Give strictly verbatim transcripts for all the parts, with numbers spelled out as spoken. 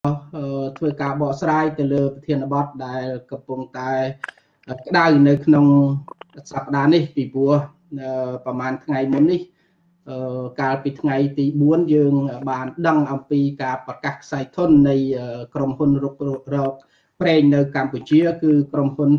ធ្វើការបកស្រាយទៅលើប្រធានបទដែលកំពុងតែក្តៅនៅក្នុងសប្តាហ៍នេះពីព្រោះប្រហែលថ្ងៃមុននេះកាលពីថ្ងៃទីបួនយើងបានដឹងអំពីការប្រកាសខ្សែធននៃក្រុមហ៊ុនរុករកប្រេងនៅកម្ពុជាគឺក្រុមហ៊ុន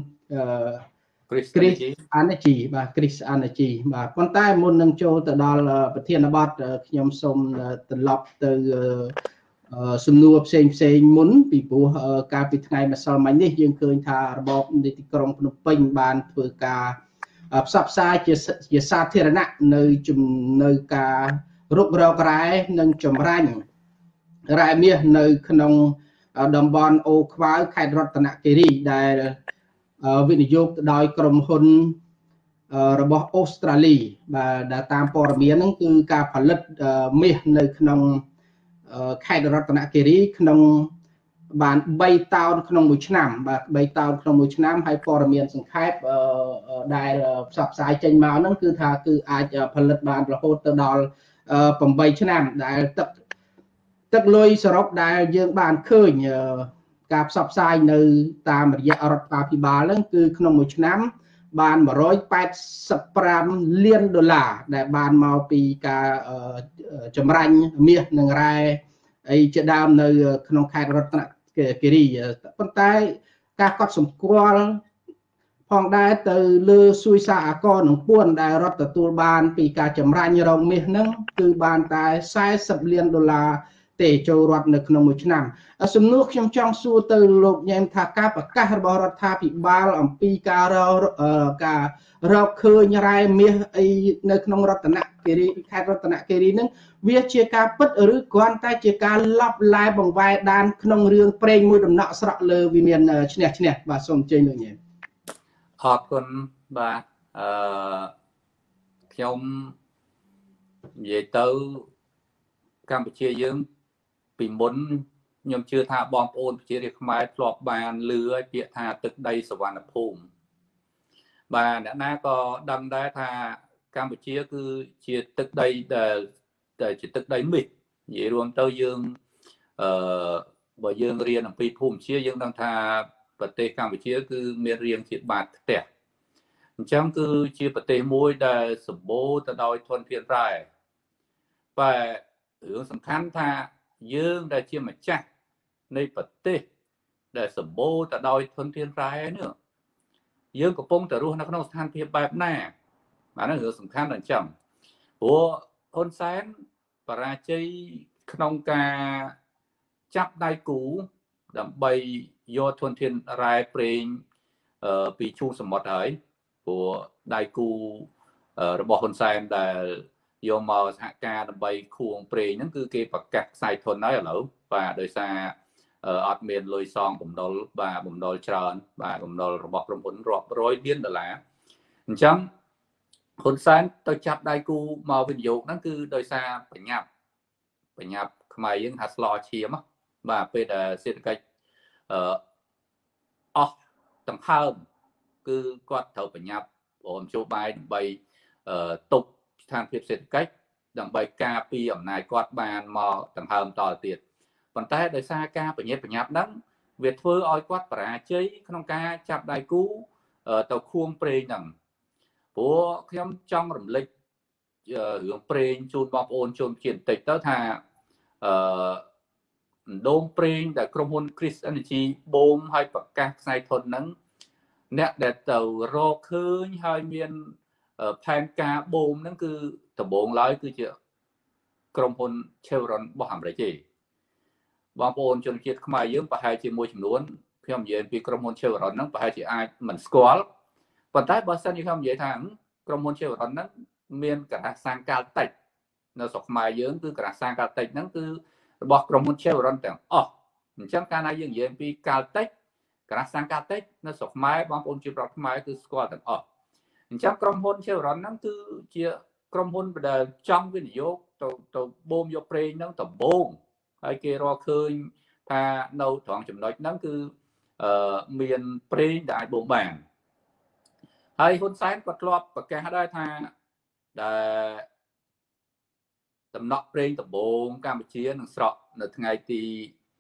Chris Energy បាទ Chris Energy បាទប៉ុន្តែមុននឹងចូលទៅដល់ប្រធានបទខ្ញុំសូមត្រឡប់ទៅសំណួរផ្សេងផ្សេងមុនពីព្រោះកាលពីថ្ងៃម្សិលមិញនេះយើងឃើញថារបបនីតិក្រុងភ្នំពេញបានធ្វើការផ្សព្វផ្សាយជាជាសាធារណៈនៅនៅការរុករករ៉ែនិងចម្រាញ់រ៉ែមាសនៅក្នុងតំបន់អូខ្វាវខេត្តរតនគិរីដែលវិនិយោគដោយក្រុមហ៊ុនរបស់អូស្ត្រាលីបាទដែលតាមព័ត៌មានហ្នឹងគឺការផលិតមាសនៅក្នុងខេត្តរតនគិរីក្នុងបានបីតោនក្នុងមួយឆ្នាំបាទបីតោនក្នុងមួយឆ្នាំហើយព័ត៌មានសង្ខេបដែលផ្សព្វផ្សាយចេញមកហ្នឹងគឺថាគឺអាចផលិតបានរហូតទៅដល់ប្រាំបីឆ្នាំដែលទឹកទឹកលុយសរុបដែលយើងបានឃើញការផ្សព្វផ្សាយនៅតាមរយៈរដ្ឋាភិបាលហ្នឹងគឺក្នុងមួយឆ្នាំបានមួយរយแปดสิบห้าលានដុល្លារដែលបានមកពីការចម្រាញ់មាសនិងរ៉ែអីជាដើមនៅក្នុងខេត្តរតនគិរីប៉ុន្តែការកត់សម្គាល់ផងដែរទៅលើសួយសារអាករនិងពួនដែលរដ្ឋទទួលបានពីការចម្រាញ់រងមាសហ្នឹងគឺបានតែสี่สิบលានដុល្លារទេចូលរដ្ឋនៅក្នុងមួយឆ្នាំសំណួរខ្ញុំចង់សួរទៅលោកញ៉ែមថាការប្រកាសរបស់រដ្ឋាភិបាលអំពីការរកការរកឃើញរ៉ែមាសអីនៅក្នុងរតនគិរីខេត្តរតនគិរីហ្នឹងវាជាការពិតឬគ្រាន់តែជាការឡប់ឡែបង្វែរដានក្នុងរឿងប្រេងមួយដំណក់ស្រក់លើវិមានឈ្នះឈ្នះបាទសូមអញ្ជើញលោកញ៉ែមអរគុណបាទអឺខ្ញុំនិយាយទៅកម្ពុជាយើងពីមុនខ្ញុំជឿថាបងប្អូនប្រជារាស្ត្រខ្មែរធ្លាប់បានលឺពាក្យថាទឹកដីសវណ្ណភូមិបាទអ្នកណាក៏ដឹងដែរថាកម្ពុជាគឺជាទឹកដីដែលជាទឹកដីមាសនិយាយរួមទៅយើងអឺបើយើងរៀនអំពីភូមិជាយើងដឹងថាប្រទេសកម្ពុជាគឺមានរាងជាបាតផ្ទះអញ្ចឹងគឺជាប្រទេសមួយដែលសម្បូរទៅដោយធនធានរ៉ែបាទរឿងសំខាន់ថាយើងដែលជាម្ចាស់នៃប្រទេសដែលសម្បូរទៅដោយធនធានរ៉ែនេះយើងកំពុងតែរស់នៅក្នុងស្ថានភាពបែបណាបាទហ្នឹងរឿងសំខាន់អញ្ចឹងព្រោះហ៊ុនសែនបរាជ័យក្នុងការចាប់ដៃគូដើម្បីយកធនធានរ៉ែប្រេងពីឈូងសមុទ្រហើយព្រោះដៃគូរបស់ហ៊ុនសែនដែលយកមកសហការដើម្បីខួងប្រេងហ្នឹងគឺគេប្រកាសខ្សែធនហើយឥឡូវបាទដោយសារអត់មានលុយសងបំណុលបាទបំណុលច្រើនបាទបំណុលរបស់ក្រុមហ៊ុនរាប់រយលានដុល្លារអញ្ចឹងហ៊ុនសែនទៅចាប់ដៃគូមកវិនិយោគហ្នឹងគឺដោយសារបញ្ញាប់បញ្ញាប់ខ្មែរយើងថាស្លោឈាមបាទពេលដែលសេដ្ឋកិច្ចអឺអស់ដង្ហើមគឺគាត់ត្រូវបញ្ញាប់មជ្ឈបាយដើម្បីទប់ស្ថានភាពសេដ្ឋកិច្ចដើម្បីការពារអំណាចគាត់បានមកដង្ហើមតទៅទៀតប៉ុន្តែដោយសារការបញ្ញាប់បញ្ញាប់ហ្នឹងវាធ្វើឲ្យគាត់បរាជ័យក្នុងការចាប់ដៃគូទៅខួងប្រេងហ្នឹងព្រោះខ្ញុំចង់រំលឹករឿងប្រេងជូនបងប្អូនជនជាតិបន្តិចទៅថាអឺដងប្រេងដែលក្រុមហ៊ុន Chris Energy បូមឲ្យប្រកាសខ្សែធនហ្នឹងអ្នកដែលទៅរកឃើញហើយមានផែនការបូមហ្នឹងគឺដំបូងឡើយគឺជាក្រុមហ៊ុន Chevron របស់អាមេរិកទេបងប្អូនជនជាតិខ្មែរយើងប្រហែលជាមួយចំនួនខ្ញុំនិយាយពីក្រុមហ៊ុន Chevron ហ្នឹងប្រហែលជាអាចមិនស្គាល់ប៉ុន្តែបើសិនជាខ្ញុំនិយាយថាក្រុមហ៊ុន Chevron ហ្នឹងមានការសាងកាលតិចនៅស្រុកខ្មែរយើងគឺការសាងកាលតិចហ្នឹងគឺរបស់ក្រុមហ៊ុន Chevron ទាំងអស់អញ្ចឹងកាលណាយើងនិយាយពីកាលតិចការសាងកាលតិចនៅស្រុកខ្មែរបងប្អូនជាប្រដ្ឋខ្មែរគឺស្គាល់ទាំងអស់អញ្ចឹងក្រុមហ៊ុន Chevron ហ្នឹងគឺជាក្រុមហ៊ុនដែលចង់វិនិយោគទៅទៅបូមយកប្រេងហ្នឹងដំបូងហើយគេរកឃើញថានៅត្រង់ចំណុចហ្នឹងគឺអឺមានប្រេងដែលអាចបូមបានហើយហ៊ុនសែនក៏ធ្លាប់ប្រកាសដែរថាដែលដំណក់ប្រេងដំបូងកម្ពុជានឹងស្រកនៅថ្ងៃទី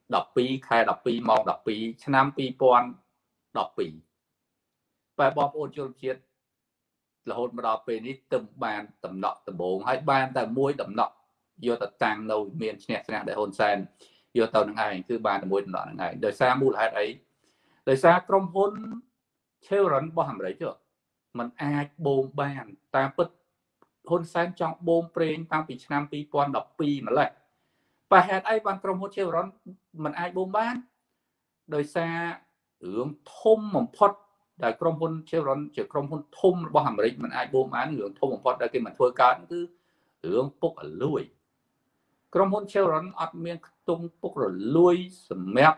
đọc pi khai đọc pi mong đọc pi năm pi pon đọc pi và bom ôn chôn chết là hôn mà đọc pi ní từng bàn tầm nọ tầm bốn hai bàn tại muối tầm nọ vô tật tăng nâu miền nhẹ nhàng để hôn sen vô tàu ngày cứ bàn tầm muối tầm nọ ngày đời xa mua lại ấy đời xa trong hôn treo rắn bao hàm đấy chưa mình ai bồn bàn ta bứt hôn sen trong bồn preen tam pi năm pi pon đọc pi mà lại và hẹn ai bằng trong hôn treo rắn mình ai bồn bàn đời xa hướng thôm một phật đại trong hôn treo rắn chỉ trong hôn thôm bao hàm đấy mình ai bồn bàn hướng thôm một phật đại khi mình thôi cá cứ hướng bốc ở lùi trong hôn treo rắn ăn miếng tung bốc rồi lùi sầm mép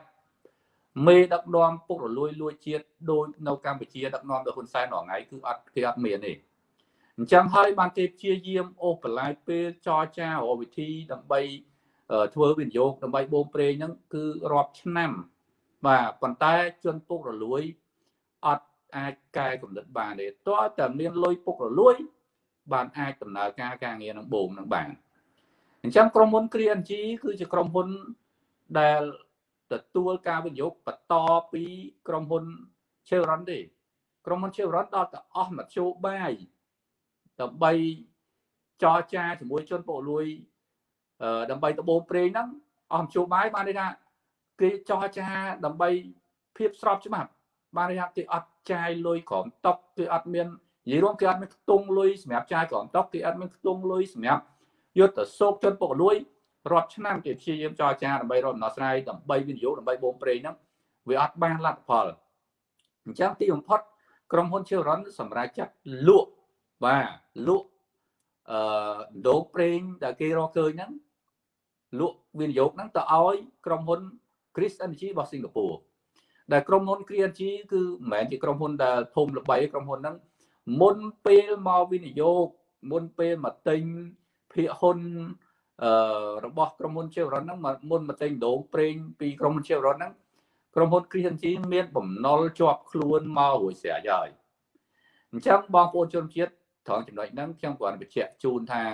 mê đặc đoan bốc rồi lùi lùi chia đôi nâu Campuchia đặc đoan được hôn sai nọ ngay cứ ăn cái ăn miếng này chẳng hai bàn kẹp chia diêm ô phải lại pe cho cha ở vị thi đầm bay thưa biển vô đầm bay bom pre những cứ rọp năm và còn tay chân bốc rồi lùi ăn ai cài cũng được bàn để toa tầm miếng lùi bốc rồi lùi bàn ai tầm nào ca ca nghe nó bồn nó bàn chẳng trong môn krian chí cứ chỉ trong môn đạiตัวการวิญญาณปัตตอปีกรมพลเชลรันดิกรมพลเชลรันดอแต่ออมมาโชว์ใบแต่ใบจอจาถึงมวยชนโปลุยเอ่อดับใบตะโบเปรย์นั้นออมโชว์ใบมาได้นะคือจอจาดับใบเพียบสอบใช่ไหมมาได้นะคืออัดใจลุยของตอกคืออัดเมียนยี่ร่วมคืออัดมันตรงลุยสมัยใจของตอกคืออัดมันตรงลุยสมัยยศแต่โซกชนโปลุยรอบชั้นเก็บเชียมจอจาดับใบรอบนอสไนดับใบวิญญาณดับใบโบเปรย์นั้นวิอัดบ้านลัดพอลจังที่ผมพอดกรมพลเชลรันสำหรับจัดลุว่าลุโดเปรย์แต่เกรอเกยนั้นลุวิญญาณนั้นต่อเอากรมพลคริสตันชีบอสิงคโปร์แต่กรมพลคริสตันชีคือแม้ที่กรมพลแต่ทมระบายกรมพลนั้นมุนเปลมาวิญญาณมุนเปลมาติงเพียหนระบบกรมพลเชลรันนั้นมามุนมาติงโดเปรย์ปีกรมพลเชลรันนั้นกรมพลคริสตันชีเมียนผมนอลจอบคล้วนมาหัวเสียใหญ่จังบางคนชนเชียถอนจำนวนนั้นจังก่อนไปเช็คจูนท่า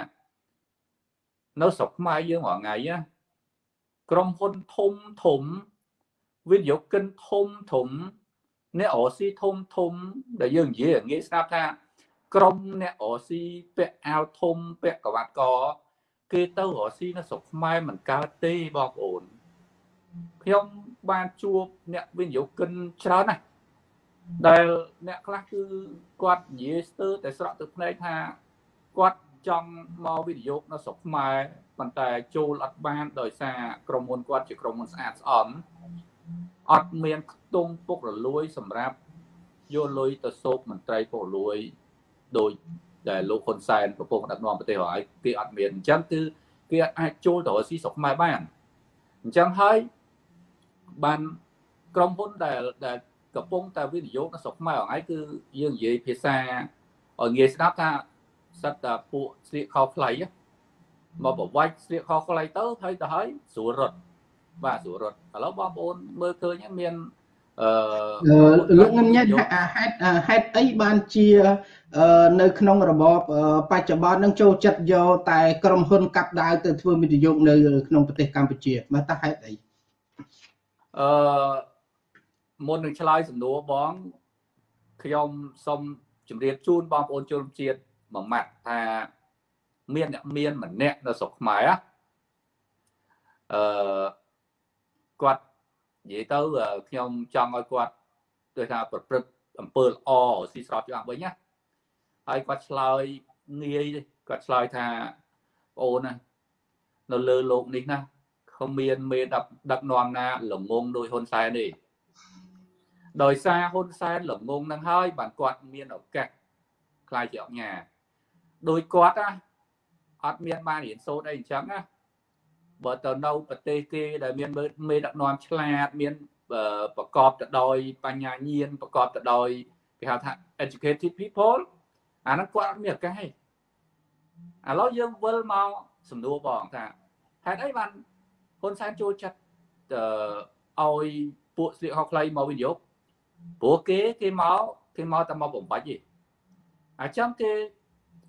nó sọc mai dương mọi ngày áกรมพลทมถมวิญญาณกันทมถมเนี่ยอ๋อซีทมถมแต่ยังเยอะงี้ทราบท่ากรมเนี่ยอ๋อซีเปะเอาทมเปะกับวัดกอคือเต้าอ๋อซีnó sọc maiมันกาเต้บอกโอนพี่องบ้านจูบเนี่ยวิญญาณกันช้านะแต่เนี่ยคลาคือกวาดเยสเตอร์แต่สระตึกในท่ากวาดจังมอวิญญาณnó sọc maiมันแต่จูลัดบ้านโดยซากรมพลกวาดจากกรมพลสะอาดอ่อนอัดเมียนตรงพวกเราลุยสำหรับโยลุยตะโซกมันไตรพวกลุยโดยแต่ลูกคนแซนกับพวกนักนอนประเทศหอยที่อัดเมียนจังคือที่ไอจูต่อซีสกมาบ้านจังให้บ้านกรมพลแต่แต่กับพวกแต่วิญญาณnó sọcมาของไอ้คือยังยี่เพียซาở nghề snap taสัตว์ปูเสียเขาไหลมาบอกว่าเสียเขาไหลเต้าthấy thấy sủa rật và sủa rậtแล้วบางคนเมื่อเคยยังเมียนเอ่อលោកខ្ញុំញ៉ាំហេតុហេតុអីបានជានៅក្នុងរបបបច្ចុប្បន្ននឹងចូលចិត្តយកតែក្រុមហ៊ុនកាប់ដាវទៅធ្វើវិនិយោគនៅក្នុងប្រទេសកម្ពុជាមកតើហេតុអីអឺមុននឹងឆ្លើយសំណួរបងខ្ញុំសូមជម្រាបជូនបងប្អូនជនជាតិមួយម៉ាត់ថាមានអ្នកមានម្នាក់នៅស្រុកខ្មែរអឺគាត់និយាយទៅខ្ញុំចង់ឲ្យគាត់ដូចថាប្រព្រឹត្តអំពើល្អស៊ីស្របច្បាប់វិញណាហើយគាត់ឆ្លើយងាយគាត់ឆ្លើយថាបងអូនណានៅលើโลกនេះណាkhôngមានមេដឹកដឹកនាំណាល្ងងដោយហ៊ុនសែនទេដោយសារហ៊ុនសែនល្ងងនឹងហើយបានគាត់មានឱកាសខ្លាយជាអង្គការដោយគាត់ណាអត់មានបានរៀនសូត្រអីអញ្ចឹងណាបើទៅនៅប្រទេសគេដែលមានមេដឹកនាំឆ្លាតមានប្រកបទៅដោយបញ្ញាញាណប្រកបទៅដោយគេហៅថា educated people អាហ្នឹងគាត់អត់មានឱកាសទេឥឡូវយើងវិលមកសំណួរបងថាហេតុអីបានហ៊ុនសែនចូលចិត្តឲ្យពួកស្លៀកហោខ្លីមកវិនិយោគព្រោះគេគេមកគេមកតែមកបំបាច់ទេអញ្ចឹងគេ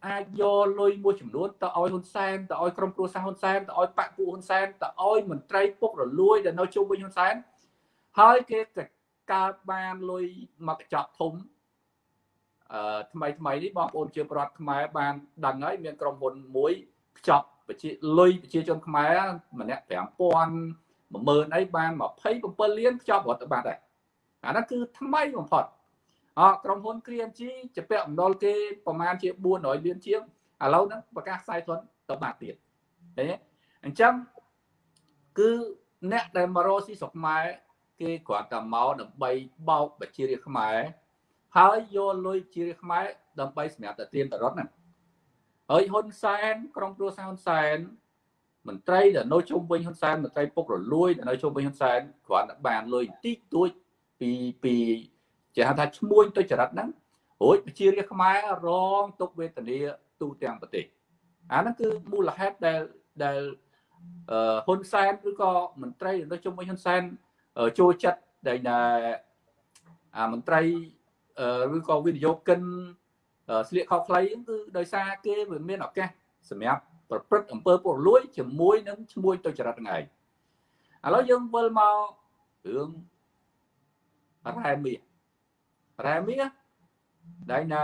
អាចយកលុយមួយចំនួនទៅឲ្យហ៊ុនសែនទៅឲ្យក្រុមគ្រួសារហ៊ុនសែនទៅឲ្យបកពួកហ៊ុនសែនទៅឲ្យមន្ត្រីពុករលួយដែលនៅជុំវិញហ៊ុនសែនហើយគេក៏កើតបានលុយមកកញ្ចក់ធំអឺថ្មីថ្មីនេះបងប្អូនជាប្រដ្ឋខ្មែរបានដឹងហើយមានក្រុមហ៊ុនមួយខ្ចប់ប្រជាលុយប្រជាជនខ្មែរម្នាក់ ប្រាំពាន់ មួយម៉ឺន អីបាន ยี่สิบเจ็ด លានខ្ចប់រដ្ឋបាលដែរអានោះគឺថ្មីបំផុតអក្រុមហ៊ុន Green Energy ជាពាក់អំណុលគេប្រមាណជា bốn trăm លានជាងឥឡូវហ្នឹងប្រកាសខ្សែធនទៅបាត់ទៀតឃើញទេអញ្ចឹងគឺអ្នកដែលមករកស៊ីស្រុកខ្មែរគេគ្រាន់តែមកដើម្បីបោកប្រជារាស្ត្រខ្មែរហើយយកលុយជារាស្ត្រខ្មែរដើម្បីសម្រាប់តែទានតរត់ហ្នឹងហើយហ៊ុនសែនក្រុមគ្រួសារហ៊ុនសែនមន្ត្រីដែលនៅជុំវិញហ៊ុនសែនមន្ត្រីពុករលួយដែលនៅជុំវិញហ៊ុនសែនគ្រាន់តែបានលុយតិចតួចពីពីជាហៅថាឈ្មោះទុច្ចរិតហ្នឹងរួចប្រជារាស្ត្រខ្មែររងទុក្ខវេទនាទូទាំងប្រទេសអាហ្នឹងគឺមូលហេតុដែលដែលហ៊ុនសែនឬក៏មន្ត្រីនៅជុំវិញហ៊ុនសែនចូលចិត្តដែលអាមន្ត្រីឬក៏វិនិយោគិនស្លៀកខោខ្លីគឺដោយសារគេវាមានឱកាសសម្រាប់ប្រព្រឹត្តអំពើពុករលួយជាមួយនឹងឈ្មោះទុច្ចរិតហ្នឹងឯងឥឡូវយើងវិលមករឿងរ៉ែមាសរ៉ែមាសដែលណា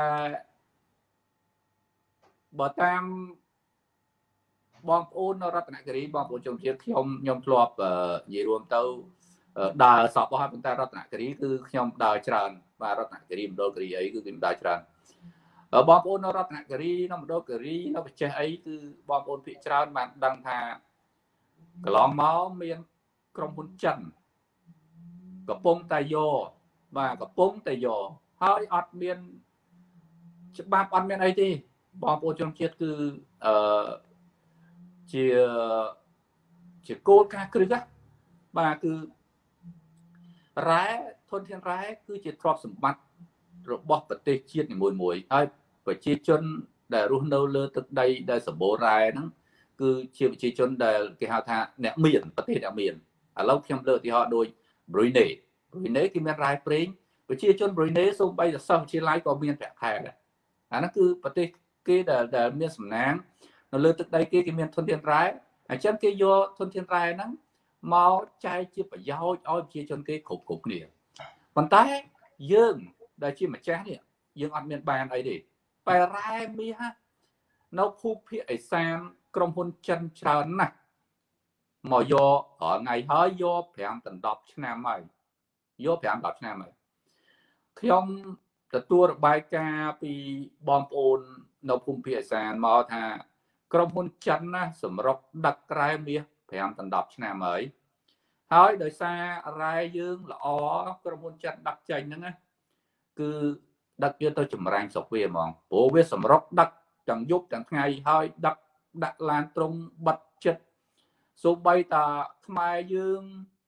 បើតាមបងប្អូននៅរតនគិរីបងប្អូនជនជាតិខ្ញុំខ្ញុំធ្លាប់និយាយរួមទៅដើរសពហើយប៉ុន្តែរតនគិរីគឺខ្ញុំដើរច្រើនបាទរតនគិរីមណ្ឌលគិរីអីគឺខ្ញុំដើរច្រើនបងប្អូននៅរតនគិរីនៅមណ្ឌលគិរីនៅបច្ចេកអីគឺបងប្អូនភាគច្រើនបានដឹងថាកន្លងមកមានក្រុមហ៊ុនចិនកំពុងតែយកបាទកំពុងតែយកហើយអត់មានច្បាប់អត់មានអីទេបងប្អូនជនជាតិគឺអឺជាជាគោលការណ៍គ្រឹះបាទគឺរ៉ែធនធានរ៉ែគឺជាទ្រព្យសម្បត្តិរបស់ប្រទេសជាតិនីមួយៗហើយប្រជាជនដែលរស់នៅលើទឹកដីដែលសម្បូររ៉ែហ្នឹងគឺជាប្រជាជនដែលគេហៅថាអ្នកមានប្រទេសអ្នកមានឥឡូវខ្ញុំលើកឧទាហរណ៍ដូច Brunei Brunei គេមានរ៉ែប្រេងប្រជាជន Brunei សូម្បីតែសិស្សវិទ្យាល័យក៏មានប្រាក់ខែដែរអាហ្នឹងគឺប្រទេសគេដែលដែលមានសំណាងនៅលើទឹកដីគេគេមានធនធានរ៉ែអញ្ចឹងគេយកធនធានរ៉ែហ្នឹងមកចែកជាប្រយោជន៍ឲ្យប្រជាជនគេគ្រប់គ្រប់គ្នាប៉ុន្តែយើងដែលជាម្ចាស់នេះយើងអត់មានបានអីទេតែរ៉ែមាសនៅភូមិភាគឦសានក្រុមហ៊ុនចិនច្រើនណាស់មកយករាល់ថ្ងៃហើយយកប្រាំដល់ដប់ឆ្នាំហើយយកប្រាំដល់ដប់ឆ្នាំហើយខ្ញុំទទួលរបាយការណ៍ពីបងប្អូននៅភូមិភាគឦសានមកថាក្រុមហ៊ុនចិនណាសម្រុកដឹករ៉ែមាសប្រាំដល់ដប់ឆ្នាំហើយហើយដោយសាររ៉ែយើងល្អក្រុមហ៊ុនចិនដឹកចេញហ្នឹងណាគឺដឹកយកទៅចម្រាញ់ស្រុកវាហ្មងព្រោះវាសម្រុកដឹកទាំងយប់ទាំងថ្ងៃហើយដឹកដាក់ឡានត្រង់បិទចិត្តសូម្បីតាខ្មែរយើង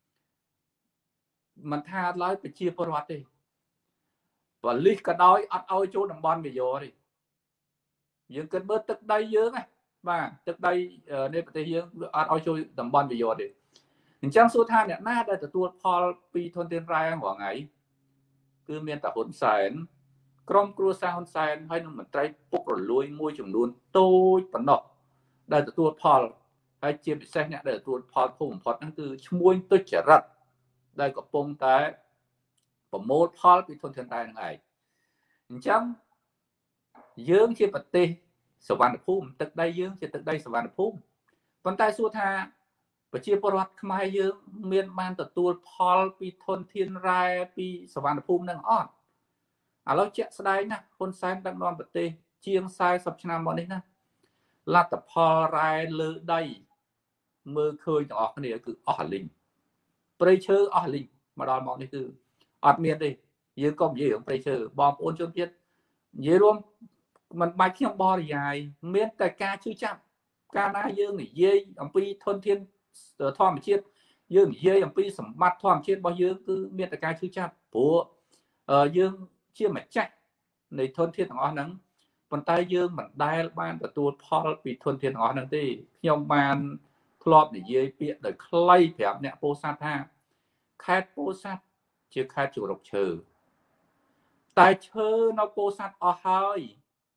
មិនថាឡើយប្រជាពលរដ្ឋទេប៉ូលីសក៏ដោយអត់ឲ្យចូលតំបន់វាយកទេយើងគិតមើលទឹកដីយើងណាបាទទឹកដីនៃប្រទេសយើងអត់ឲ្យចូលតំបន់វាយកទេអញ្ចឹងសួរថាអ្នកណាដែលទទួលផលពីធនធានរ៉ែរាល់ថ្ងៃគឺមានតែហ៊ុនសែនក្រុមគ្រួសារហ៊ុនសែនហើយនឹងមន្ត្រីពុករលួយមួយចំនួនតូចប៉ុណ្ណោះដែលទទួលផលហើយជាពិសេសអ្នកដែលទទួលផលធំបំផុតហ្នឹងគឺឈ្មួញទុច្ចរិតដែលកំពុងតែប្រមូលផលពីធនធានរ៉ែហ្នឹងឯងអញ្ចឹងយើងជាប្រទេសសវណ្ណភូមិទឹកដីយើងជាទឹកដីសវណ្ណភូមិប៉ុន្តែសួរថាប្រជាពលរដ្ឋខ្មែរយើងមានបានទទួលផលពីធនធានរ៉ែពីសវណ្ណភូមិនឹងអត់ឥឡូវជាក់ស្ដែងណាហ៊ុនសែនដឹកនាំប្រទេសជាងสี่สิบឆ្នាំមកនេះណាលទ្ធផលរ៉ែលើដីមើលឃើញទាំងអស់គ្នាគឺអស់លីងព្រៃឈើអស់លីងមកដល់មកនេះគឺអត់មានទេយើងក៏និយាយរឿងព្រៃឈើបងប្អូនជនជាតិនិយាយរួមមិនបាច់ខ្ញុំបរិយាយមានតែការជឿចាប់កាលណាយើងនិយាយអំពីធនធានធម្មជាតិយើងនិយាយអំពីសម្បត្តិធម្មជាតិរបស់យើងគឺមានតែការជឿចាប់ព្រោះយើងជាម្ចាស់នៃធនធានទាំងអស់ហ្នឹងប៉ុន្តែយើងមិនដែលបានទទួលផលពីធនធានទាំងអស់ហ្នឹងទេខ្ញុំបានធ្លាប់និយាយពាក្យដោយខ្លីប្រាប់អ្នកពោធិ៍សាត់ថាខេត្តពោធិ៍សាត់ជាខេត្តជម្រកឈើតែឈើនៅពោធិ៍សាត់អស់ហើយ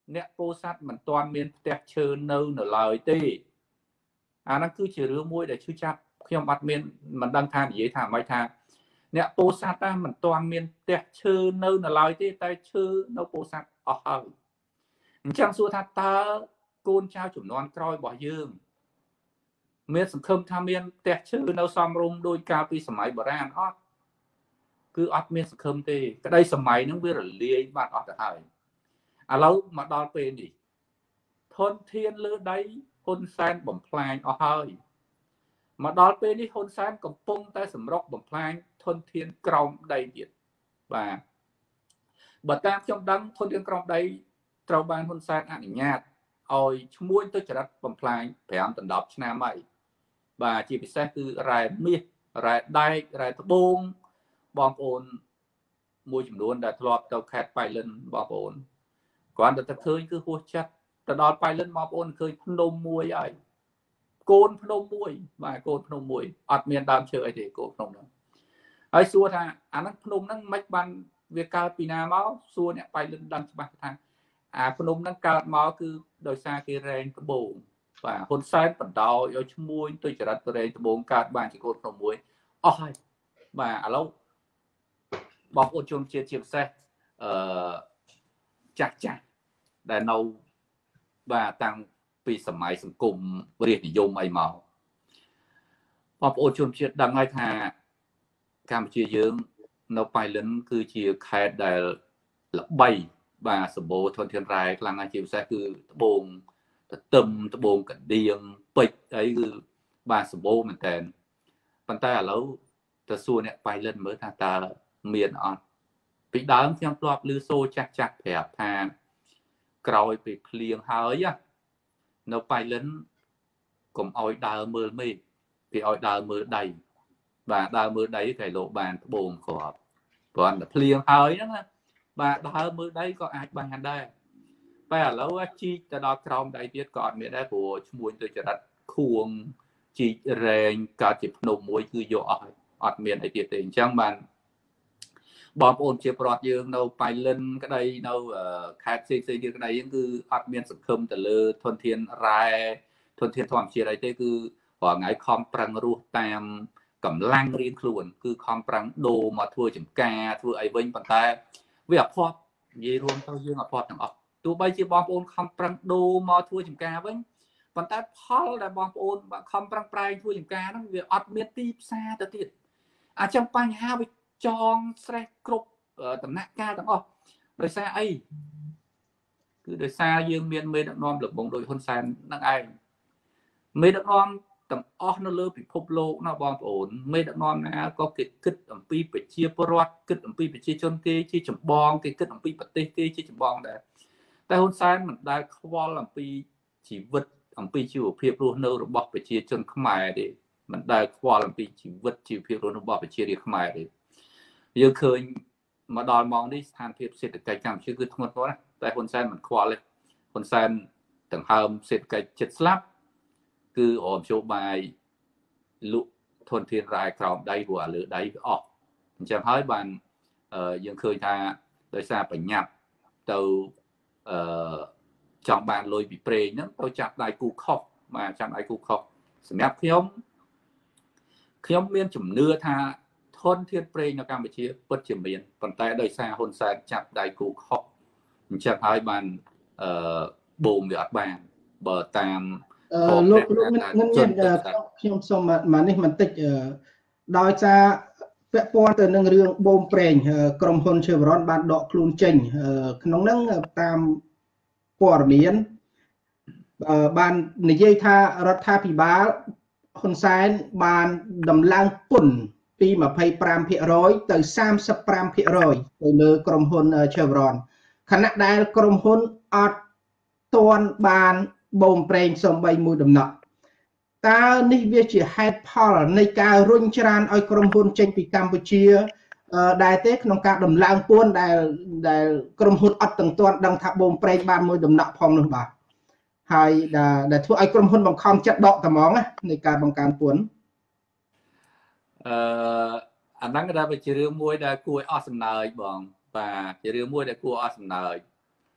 អ្នកពោធិ៍សាត់មិនទាន់មានផ្ទះឈើនៅនៅឡើយទេអាហ្នឹងគឺជារឿងមួយដែលឈឺចាប់ខ្ញុំអត់មានមិនដឹងថានិយាយថាមិនថាអ្នកពោធិ៍សាត់ហ្នឹងមិនទាន់មានផ្ទះឈើនៅនៅឡើយទេតែឈើនៅពោធិ៍សាត់អស់ហើយអញ្ចឹងសួរថាតើកូនចៅជំនាន់ក្រោយរបស់យើងមានសង្ឃឹមថាមានផ្ទះឈើនៅសមរម្យដោយកាលពីសម័យបុរាណអត់គឺអត់មានសង្ឃឹមទេក្តីសម័យហ្នឹងវារលាយបាត់អស់ទៅហើយឥឡូវមកដល់ពេលនេះធនធានលើដីហ៊ុនសែនបំផ្លាញអស់ហើយមកដល់ពេលនេះហ៊ុនសែនកំពុងតែសម្រុកបំផ្លាញធនធានក្រោមដីទៀតបាទបើតាមខ្ញុំដឹងធនធានក្រោមដីត្រូវបានហ៊ុនសែនអនុញ្ញាតឲ្យឈ្មួញទុច្ចរិតបំផ្លាញប្រាំដល់ដប់ឆ្នាំហើយបាទជាពិសេសគឺរ៉ែមាសរ៉ែដែករ៉ែត្បូងបងប្អូនមួយចំនួនដែលធ្លាប់ទៅខេត្តប៉ៃលិនបងប្អូនគាត់ទៅឃើញគឺហួសចិត្តទៅដល់ប៉ៃលិនបងប្អូនឃើញភ្នំមួយហើយកូនភ្នំមួយបាទកូនភ្នំមួយអត់មានដើមឈើអីទេកូនភ្នំហ្នឹងហើយសួរថាអាហ្នឹងភ្នំហ្នឹងមិនបានវាកើតពីណាមកសួរអ្នកប៉ៃលិនដឹងច្បាស់ថាអាភ្នំហ្នឹងកើតមកគឺដោយសារគេរែងត្បូងបាទហ៊ុនសែនបណ្ដោយឲ្យឈ្មួញទុច្ចរិតរែងត្បូងកើតបានជាកូនភ្នំមួយអស់ហើយបាទឥឡូវបងប្អូនជនជាតិជាពិសេសអឺចាស់ចាស់ដែលនៅបាទតាំងពីសម័យសង្គមរាជនិយមអីមកបងប្អូនជនជាតិដឹងហើយថាកម្ពុជាយើងនៅប៉ៃលិនគឺជាខេត្តដែលល្បីបាទសម្បូរធនធានរ៉ែខ្លាំងណាស់ជាពិសេសគឺត្បូងទទឹមត្បូងកណ្ដៀងពេជ្រអីគឺបាទសម្បូរមែនតើប៉ុន្តែឥឡូវទៅសួរអ្នកប៉ៃលិនមើលថាតើមានអត់ពីដើមខ្ញុំធ្លាប់ឮសូរចាស់ចាស់ប្រាប់ថាក្រោយពីភ្លៀងហើយនៅប៉ៃលិនកុំឲ្យដើរមើលមេឃគេឲ្យដើរមើលដីបាទដើរមើលដីគេលោកបានត្បូងគ្រាប់ព្រោះតែភ្លៀងហើយហ្នឹងណាបាទដើរមើលដីក៏អាចបានដែរតែឥឡូវជីកទៅដល់ក្រោមដីទៀតក៏អត់មានដែរព្រោះឈ្មួញទៅចរិតខួងជីករែងកើតជាភ្នំមួយគឺយកអស់ហើយអត់មានអីទៀតទេអញ្ចឹងបានបងប្អូនជាប្រដ្ឋយើងនៅប៉ៃលិនក្តីនៅខេត្តផ្សេងផ្សេងទៀតក្តីហ្នឹងគឺអត់មានសង្ឃឹមទៅលើធនធានរ៉ែធនធានធម្មជាតិអីទេគឺរាល់ថ្ងៃខំប្រឹងរស់តាមកម្លាំងរៀងខ្លួនគឺខំប្រឹងដូរមកធ្វើចំការធ្វើអីវិញប៉ុន្តែវាអភ័ព្វនិយាយរួមទៅយើងអភ័ព្វទាំងអស់ទោះបីជាបងប្អូនខំប្រឹងដូរមកធ្វើចំការវិញប៉ុន្តែផលដែលបងប្អូនខំប្រឹងប្រែងធ្វើចំការហ្នឹងវាអត់មានទីផ្សារទៅទៀតអញ្ចឹងបញ្ហាវាចងស្រេះគ្រប់ដំណាក់កាលទាំងអស់ដោយសារអីគឺដោយសារយើងមានមេដឹកនាំលំងដោយហ៊ុនសែននឹងឯងមេដឹកនាំទាំងអស់នៅលើពិភពលោកណាបងប្អូនមេដឹកនាំណាក៏គេគិតអំពីប្រជាពលរដ្ឋគិតអំពីប្រជាជនគេជាចម្បងគេគិតអំពីប្រទេសគេជាចម្បងដែរតែហ៊ុនសែនមិនដែលខ្វល់អំពីជីវិតអំពីជីវភាពរស់នៅរបស់ប្រជាជនខ្មែរទេមិនដែលខ្វល់អំពីជីវិតជីវភាពរស់នៅរបស់ប្រជារាស្ត្រខ្មែរទេយើងឃើញមកដល់ម៉ោងនេះស្ថានភាពសេដ្ឋកិច្ចកម្ពុជាគឺធ្ងន់ធ្ងរណាស់តែហ៊ុនសែនមិនខ្វល់ទេហ៊ុនសែនដង្ហើមសេដ្ឋកិច្ចចិត្តស្លាប់គឺរមយោបាយលក់ធនធានរ៉ែក្រោមដៃព្រោះលើដៃវាអស់អញ្ចឹងហើយបានយើងឃើញថាដោយសារបញ្ញាប់ទៅអឺចង់បានលុយពីប្រេងហ្នឹងទៅចាប់ដៃគូខុសបាទចាប់ដៃគូខុសសម្រាប់ខ្ញុំខ្ញុំមានជំនឿថាធនធានប្រេងនៅកម្ពុជាពិតជាមានប៉ុន្តែដោយសារហ៊ុនសែនចាប់ដៃគូខុសអញ្ចឹងហើយបានអឺបូមវាអត់បានបើតាមលោកលោកមិនមានខ្ញុំសូមមកនេះបន្តិចដោយសារពាក់ព័ន្ធទៅនឹងរឿងបូមប្រេងក្រុមហ៊ុន Chevron បានដកខ្លួនចេញក្នុងហ្នឹងតាមព័ត៌មានបាននិយាយថារដ្ឋាភិបាលហ៊ុនសែនបានដំឡើងពន្ធពី ยี่สิบห้าเปอร์เซ็นต์ ទៅ สามสิบห้าเปอร์เซ็นต์ ទៅលើក្រុមហ៊ុន Chevron ខណៈដែលក្រុមហ៊ុនអត់ទាន់បានបូមប្រេងសំបីមួយដំណក់តើនេះវាជាហេតុផលនៃការរុញច្រានឲ្យក្រុមហ៊ុនចេញពីកម្ពុជាដែលទេក្នុងការដំឡើងពន្ធដែលដែលក្រុមហ៊ុនអត់ទាំងទាន់ដឹងថាបូមប្រេងបានមួយដំណក់ផងនោះបាទហើយដែលធ្វើឲ្យក្រុមហ៊ុនបង្ខំចិត្តដកតែហ្មងនៃការបង្កើនពន្ធអឺអាហ្នឹងក៏ជារឿងមួយដែលគួរឲ្យអស់សំណើចបងបាទជារឿងមួយដែលគួរអស់សំណើច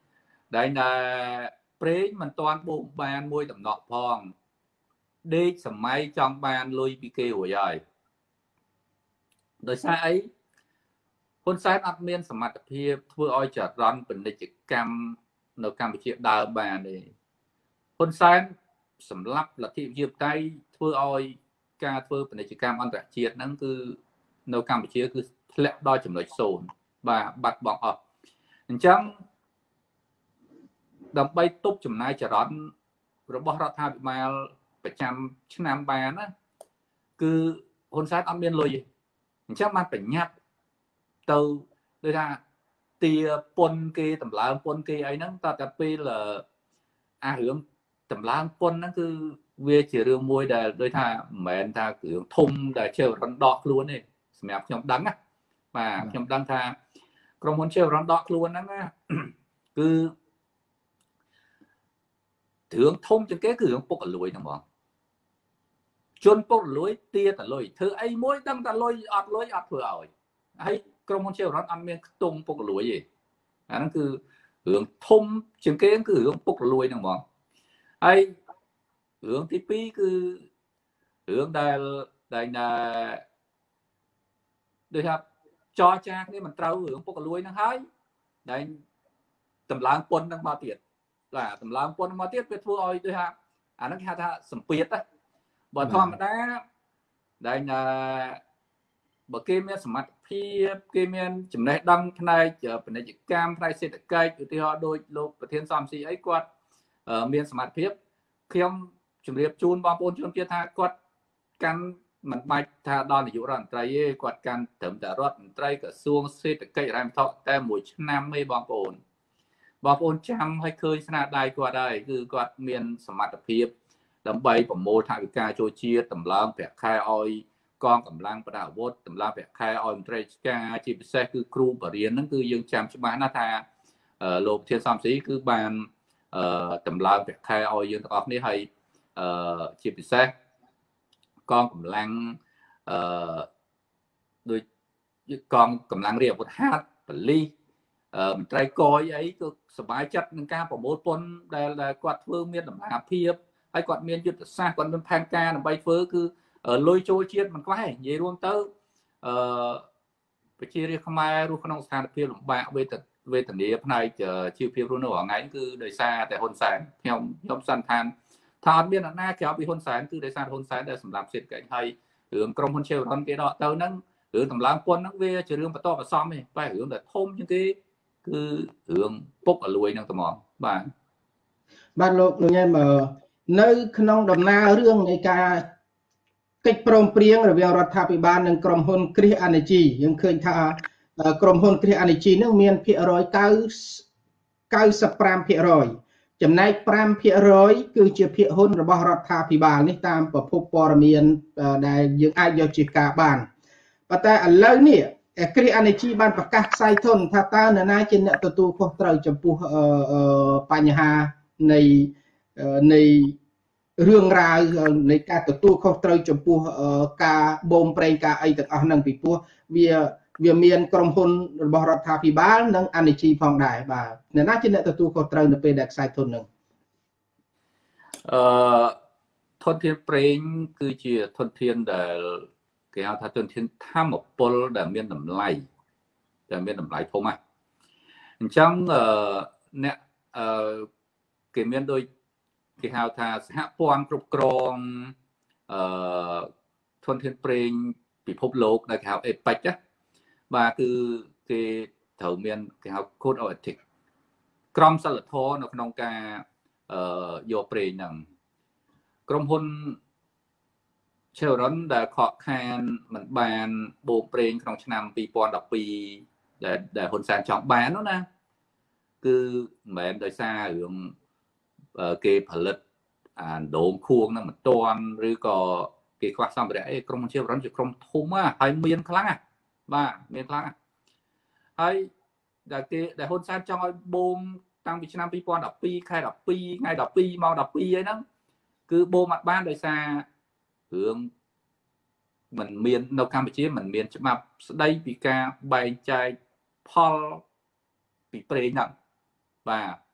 đấy là prey mình toàn bộ bàn môi tầm nọ phong đi sầm máy trong bàn lui bị kêu rồi rồi đời xa ấyคน side អត់មានសមត្ថភាពធ្វើឲ្យចរន្តពាណិជ្ជកម្មនៅកម្ពុជាដើរបានទេហ៊ុនសែនសម្រាប់លទ្ធិប្រជាធិបតេយ្យធ្វើឲ្យការធ្វើពាណិជ្ជកម្មអន្តរជាតិហ្នឹងគឺនៅកម្ពុជាគឺធ្លាក់ដល់ចំណុចសូន្យបាទបាត់បង់អស់អញ្ចឹងដើម្បីទប់ចំណាយចរន្តរបស់រដ្ឋាភិបាលប្រចាំឆ្នាំបានណាគឺហ៊ុនសែនអត់មានលុយទេអញ្ចឹងបានបញ្ញត្តិទៅដូចថាទាពុនគេតម្លើងពុនគេអីហ្នឹងតតែពេលអារឿងតម្លើងពុនហ្នឹងគឺវាជារឿងមួយដែលដូចថាមិនមែនថារឿងធំដែលជើរនដកខ្លួនទេសម្រាប់ខ្ញុំដឹងណាបាទខ្ញុំដឹងថាក្រុមហ៊ុនជើរនដកខ្លួនហ្នឹងណាគឺរឿងធំជាងគេគឺរឿងពុករលួយហ្នឹងហ្មងជនពុករលួយទាតលុយធ្វើអីមួយដឹងតែលុយអត់លុយអត់ធ្វើឲ្យហើយក្រុមហ៊ុនជើររដ្ឋអត់មានខ្ទង់ពុករលួយទេអាហ្នឹងគឺរឿងធំជាងគេគឺរឿងពុករលួយហ្នឹងហ្មងហើយរឿងទីពីរគឺរឿងដែលដែលណាដូចថាចរចាគ្នាមិនត្រូវរឿងពុករលួយហ្នឹងហើយដែលតម្លើងពុនហ្នឹងមកទៀតបាទតម្លើងពុនមកទៀតវាធ្វើឲ្យដូចថាអាហ្នឹងគេហៅថាសម្ពាធណាបើធម្មតាដែលណាបើគេមានសមត្ថភាពគេមានចំណេះដឹងផ្នែកពាណិជ្ជកម្មផ្នែកសេដ្ឋកិច្ចឧទាហរណ៍ដូចលោកប្រធានសំស៊ីអីគាត់មានសមត្ថភាពខ្ញុំជម្រាបជូនបងប្អូនជនជាតិថាគាត់កាន់មិនបាច់ថាដល់នាយករដ្ឋមន្ត្រីទេគាត់កាន់ត្រឹមតែរដ្ឋមន្ត្រីក្រសួងសេដ្ឋកិច្ចហិរញ្ញវត្ថុតែមួយឆ្នាំទេបងប្អូនបងប្អូនចាំឲ្យឃើញស្នាដៃគាត់ហើយគឺគាត់មានសមត្ថភាពដើម្បីប្រមូលថវិកាចូលជាតិតម្លើងប្រាក់ខែឲ្យកងកម្លាំងប្រដាប់អាវុធតម្លើងប្រាក់ខែឲ្យមន្ត្រីរាជការជាពិសេសគឺគ្រូបរិញ្ញាហ្នឹងគឺយើងចាំច្បាស់ណាស់ថាលោកប្រធានសំស៊ីគឺបានតម្លើងប្រាក់ខែឲ្យយើងទាំងអស់គ្នាហើយជាពិសេសកងកម្លាំងអឺដូចកងកម្លាំងរាជអាវុធហត្ថប៉ូលីសមន្ត្រីកយអីក៏សប្បាយចិត្តនឹងការប្រមូលពន្ធដែលគាត់ធ្វើមានតម្លាភាពហើយគាត់មានយុទ្ធសាស្ត្រគាត់មានផែនការដើម្បីធ្វើគឺលុយចូលជាតិមិនខ្វះនិយាយរួមទៅអឺប្រជារាស្ត្រខ្មែររស់ក្នុងស្ថានភាពលំបាកវេទវេទនាផ្នែកជីវភាពរស់នៅរាល់ថ្ងៃគឺដោយសារតែហ៊ុនសែនខ្ញុំខ្ញុំសន្និដ្ឋានថាអត់មានអ្នកណាក្រៅពីហ៊ុនសែនគឺដោយសារហ៊ុនសែនដែលសម្រាប់សេដ្ឋកិច្ចហើយរឿងក្រុមហ៊ុន Chevron គេដកទៅហ្នឹងរឿងតម្លើងពន្ធហ្នឹងវាជារឿងបន្តបន្សំទេតែរឿងដែលធំជាងគេគឺរឿងពុករលួយហ្នឹងតែហ្មងបាទបាទលោកលោកញ៉ែមនៅក្នុងដំណើររឿងនៃការកិច្ចព្រមព្រៀងរវាងរដ្ឋាភិបាលនិងក្រុមហ៊ុន Chris Energy យើងឃើញថាក្រុមហ៊ុន Chris Energy នឹងមានភាគរយ九十ប្រាំភាគរយចំណែកប្រាំភាគរយគឺជាភាគហ៊ុនរបស់រដ្ឋាភិបាលនេះតាមប្រភពព័ត៌មានដែលយើងអាចយកជាការបានប៉ុន្តែឥឡូវនេះ Chris Energy បានប្រកាសផ្សាយធនថាតើនរណាជាអ្នកទទួលខុសត្រូវចំពោះបញ្ហានៃនៃរឿងរ៉ាវនៃការទទួលខុសត្រូវចំពោះការបូមប្រេងការអីទាំងអស់ហ្នឹងពីព្រោះវាវាមានក្រុមហ៊ុនរបស់រដ្ឋាភិបាលនិង Energy ផងដែរបាទអ្នកណាជាអ្នកទទួលខុសត្រូវនៅពេលដែលខ្សែធនហ្នឹងអឺធនធានប្រេងគឺជាធនធានដែលគេហៅថាធនធានធម្មពលដែលមានតម្លៃដែលមានតម្លៃធំណាស់អញ្ចឹងអឺអ្នកអឺគេមានដូចគេហៅថាសហព័ន្ធគ្រប់គ្រងអឺធនធានប្រេងពិភពលោកដែលគេហៅ អេប៉ិច ណាបាទគឺគេត្រូវមានគេហៅ Code of Ethics ក្រមសីលធម៌នៅក្នុងការអឺយកប្រេងហ្នឹងក្រុមហ៊ុន Chevron ដែលខកខានមិនបានបូមប្រេងក្នុងឆ្នាំពីរពាន់ដប់ពីរដែលដែលហ៊ុនសែនចង់បាននោះណាគឺមិនមែនដោយសាររឿងគេផលិតអាដូងខួងហ្នឹងមិនតាន់ឬក៏គេខ្វះសម្ភារៈអីក្រុមហ៊ុន Chevron ជាក្រុមធំហើយមានខ្លាំងណាស់បាទមានខ្លាំងណាស់ហើយដែលគេដែលហ៊ុនសែនចង់ឲ្យបូមតាំងពីឆ្នាំពីរពាន់ដប់ពីរខែដប់ពីរថ្ងៃដប់ពីរម៉ោងដប់ពីរអីហ្នឹងគឺបូមអត់បានដោយសាររឿងមិនមាននៅកម្ពុជាមិនមានច្បាប់ស្ដីពីការបែងចែកផលពីប្រេងហ្នឹងបាទ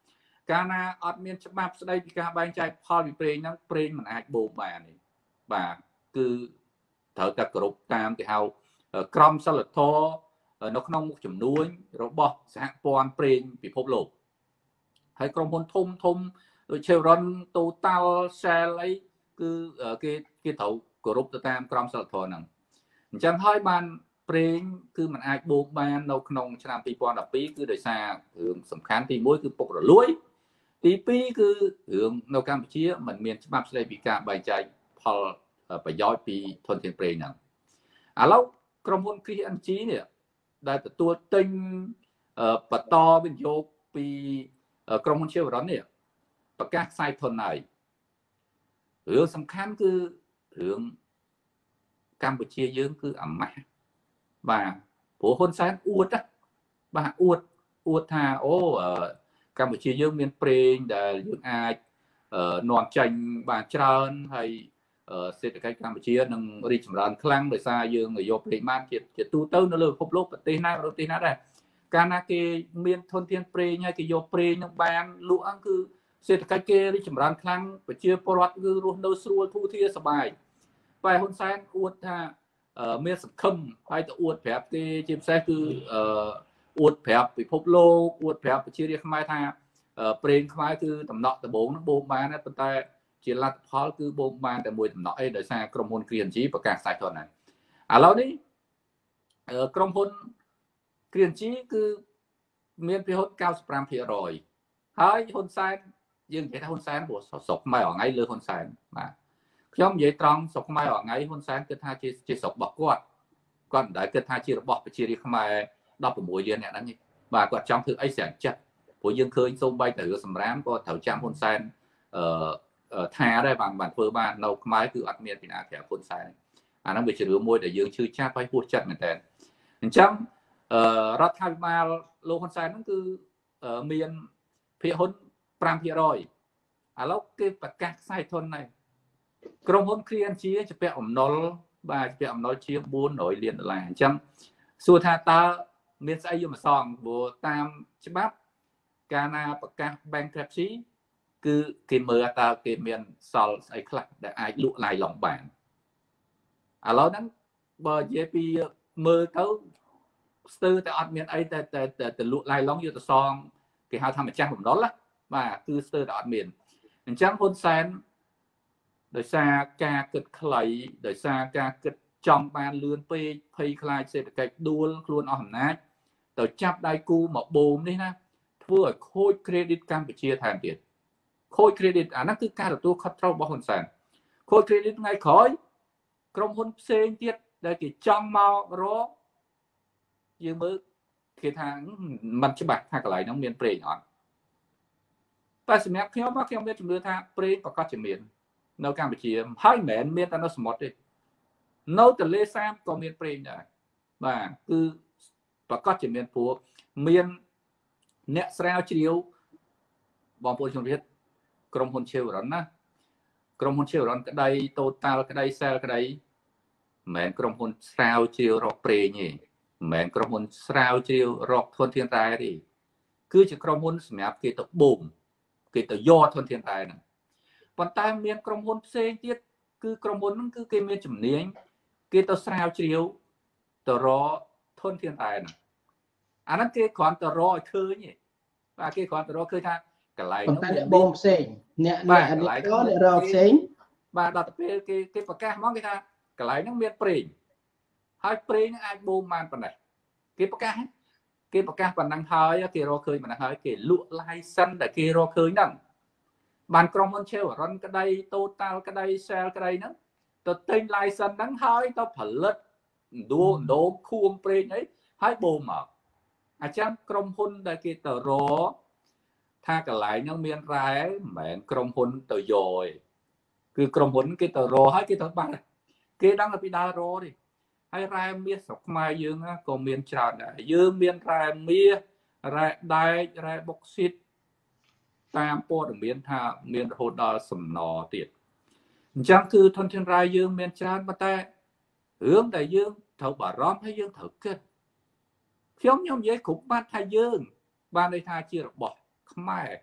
កាលណាអត់មានច្បាប់ស្ដីពីការបែងចែកផលពីប្រេងហ្នឹងប្រេងមិនអាចបូមបានទេបាទគឺត្រូវតែគោរពតាមគេហៅក្រមសីលធម៌នៅក្នុងមុខចំនួនរបស់សហព័ន្ធប្រេងពិភពលោកហើយក្រុមហ៊ុនធំធំដូច Chevron Total Shell អីគឺគេគេត្រូវគោរពទៅតាមក្រមសីលធម៌ហ្នឹងអញ្ចឹងហើយបានប្រេងគឺมันអាចបូមបាននៅក្នុងឆ្នាំពីរពាន់ដប់ពីរគឺដោយសាររឿងសំខាន់ទីមួយគឺពុករលួយទីពីរគឺរឿងនៅកម្ពុជាมันមានច្បាប់ស្ដីពីការបែងចែកផលប្រយោជន៍ពីធនធានប្រេងហ្នឹងឥឡូវក្រុមហ៊ុន Chris Energy នេះដែលទទួលទិញបន្តវិនិយោគពីក្រុមហ៊ុន Chevron នេះប្រកាសខ្សែធនហើយរឿងសំខាន់គឺរឿងកម្ពុជាយើងគឺអាម៉ាស់បាទព្រោះហ៊ុនសែនអួតបាទអួតអួតថាអូកម្ពុជាយើងមានប្រេងដែលយើងអាចនាំចេញបានច្រើនហើយសេដ្ឋកិច្ចកម្ពុជានឹងរីកចម្រើនខ្លាំងដោយសារយើងយកប្រេងបានជាជាទូទៅនៅលើពិភពលោកប្រទេសណាប្រទេសណាដែរកាលណាគេមានធនធានប្រេងហើយគេយកប្រេងនឹងបានលក់ហ្នឹងគឺសេដ្ឋកិច្ចគេរីកចម្រើនខ្លាំងប្រជាពលរដ្ឋគឺរស់នៅស្រួលធូរធារសប្បាយតែហ៊ុនសែនអួតថាមានសង្ឃឹមហើយទៅអួតប្រាប់គេជាពិសេសគឺអួតប្រាប់ពិភពលោកអួតប្រាប់ប្រជារាស្ត្រខ្មែរថាប្រេងខ្មែរគឺតំណក់ដំបងនឹងបូមបានប៉ុន្តែជាលទ្ធផលគឺបូមបានតែមួយតំណក់អីដោយសារក្រុមហ៊ុន Chris Energy ប្រកាសខ្សែធនហើយឥឡូវនេះក្រុមហ៊ុន Chris Energy គឺមានភាគហ៊ុន 九十五ភាគរយ ហើយហ៊ុនសែនយើងនិយាយថាហ៊ុនសែនព្រោះស្រុកខ្មែរថ្ងៃលើហ៊ុនសែនបាទខ្ញុំនិយាយត្រង់ស្រុកខ្មែរថ្ងៃហ៊ុនសែនគិតថាជាជាស្រុករបស់គាត់គាត់មិនដែលគិតថាជារបស់ប្រជារាស្ត្រខ្មែរដប់ប្រាំមួយលានអ្នកហ្នឹងទេបាទគាត់ចង់ធ្វើអីស្រាំចិត្តព្រោះយើងឃើញសូម្បីតែរឿងសម្រាមក៏ត្រូវចាំហ៊ុនសែនអឺថាដែរបានបានធ្វើបាននៅខ្មែរគឺអត់មានពីណាក្រៅហ៊ុនសែនអាហ្នឹងវាជារឿងមួយដែលយើងជឿចាប់ហើយហួសចិត្តមែនតើអញ្ចឹងអឺរដ្ឋាភិបាលលោកហ៊ុនសែនហ្នឹងគឺមានភាគហ៊ុន ប្រាំភាគរយ ឥឡូវគេប្រកាសខ្សែធនហើយក្រុមហ៊ុន Chris Energy ជាពាក់អំណុលបាទជាពាក់អំណុលជាងបួនរយលានដុល្លារអញ្ចឹងសួរថាតើមានស្អីយកមកសងព្រោះតាមច្បាប់កាលណាប្រកាស bankruptcy គឺគេមើលតើគេមានសល់ស្អីខ្លះដែលអាចលក់ឡាយឡំបានឥឡូវហ្នឹងបើនិយាយពីមើលទៅស្ទើរតែអត់មានអីតែតែលក់ឡាយឡំយកទៅសងគេហៅថាម្ចាស់បំណុលណាបាទគឺស្ទើរតែអត់មានអញ្ចឹងហ៊ុនសែនដោយសារការគិតខ្លីដោយសារការគិតចង់បានលឿនពេកភ័យខ្លាចសេដ្ឋកិច្ចដួលខ្លួនអស់អំណាចទៅចាប់ដៃគូមកបូមនេះណាធ្វើឲ្យខូច credit កម្ពុជាថែមទៀតខូច credit អាហ្នឹងគឺការទទួលខុសត្រូវរបស់ហ៊ុនសែនខូច credit ថ្ងៃក្រោយក្រុមហ៊ុនផ្សេងទៀតដែលគេចង់មករកយើងមើលគេថាมันច្បាស់ថាកន្លែងហ្នឹងមានប្រេងអត់តែសម្រាប់ខ្ញុំខ្ញុំមានជំនឿថាប្រេងប្រកាសជាមាននៅកម្ពុជាហើយមិនមែនមានតែនៅសមុទ្រទេនៅទន្លេសាបក៏មានប្រេងដែរបាទគឺប្រកាសជាមានព្រោះមានអ្នកស្រាវជ្រាវបងប្អូនខ្ញុំទៀតក្រុមហ៊ុន Chevron ណាក្រុមហ៊ុន Chevron ក្តី Total ក្តី Shell ក្តីមិនមែនក្រុមហ៊ុនស្រាវជ្រាវរកប្រេងទេមិនមែនក្រុមហ៊ុនស្រាវជ្រាវរកធនធានរ៉ែទេគឺជាក្រុមហ៊ុនសម្រាប់គេទៅបូមគេទៅយកធនធានរ៉ែហ្នឹងប៉ុន្តែមានក្រុមហ៊ុនផ្សេងទៀតគឺក្រុមហ៊ុនហ្នឹងគឺគេមានជំនាញគេទៅស្រាវជ្រាវទៅរកធនធានរ៉ែហ្នឹងអាហ្នឹងគេគ្រាន់តែរកឲ្យឃើញទេបាទគេគ្រាន់តែរកឃើញថាកន្លែងហ្នឹងមានបូមផ្សេងអ្នកអ្នកអ្នករកផ្សេងបាទដល់ទៅពេលគេគេប្រកាសមកគេថាកន្លែងហ្នឹងមានប្រេងហើយប្រេងហ្នឹងអាចបូមបានប៉ុណ្ណេះគេប្រកាសគេប្រកាសប៉ុណ្ណឹងហើយគេរកឃើញប៉ុណ្ណឹងហើយគេលក់ license ដែលគេរកឃើញហ្នឹងបានក្រុមហ៊ុន Chevron ក្តី Total ក្តី Shell ក្តីហ្នឹងទៅទិញ license ហ្នឹងហើយទៅផលិតដួលដូងខួងប្រេងអីហើយបូមមកអញ្ចឹងក្រុមហ៊ុនដែលគេទៅរកថាកន្លែងហ្នឹងមានរ៉ែមិនមែនក្រុមហ៊ុនទៅយកទេគឺក្រុមហ៊ុនគេទៅរកហើយគេទៅបាត់គេដឹងតែពីដើររកទេហើយរ៉ែមាសស្រុកខ្មែរយើងក៏មានច្រើនដែរយើងមានរ៉ែមាសរ៉ែដែករ៉ែបុកស៊ីតតាមព័ត៌មានថាមានរហូតដល់សំណទៀតអញ្ចឹងគឺធនធានរ៉ែយើងមានច្រើនប៉ុន្តែរឿងដែលយើងត្រូវបារម្ភហើយយើងត្រូវគិតខ្ញុំខ្ញុំនិយាយគ្រប់បាត់ថាយើងបានន័យថាជារបស់ខ្មែរ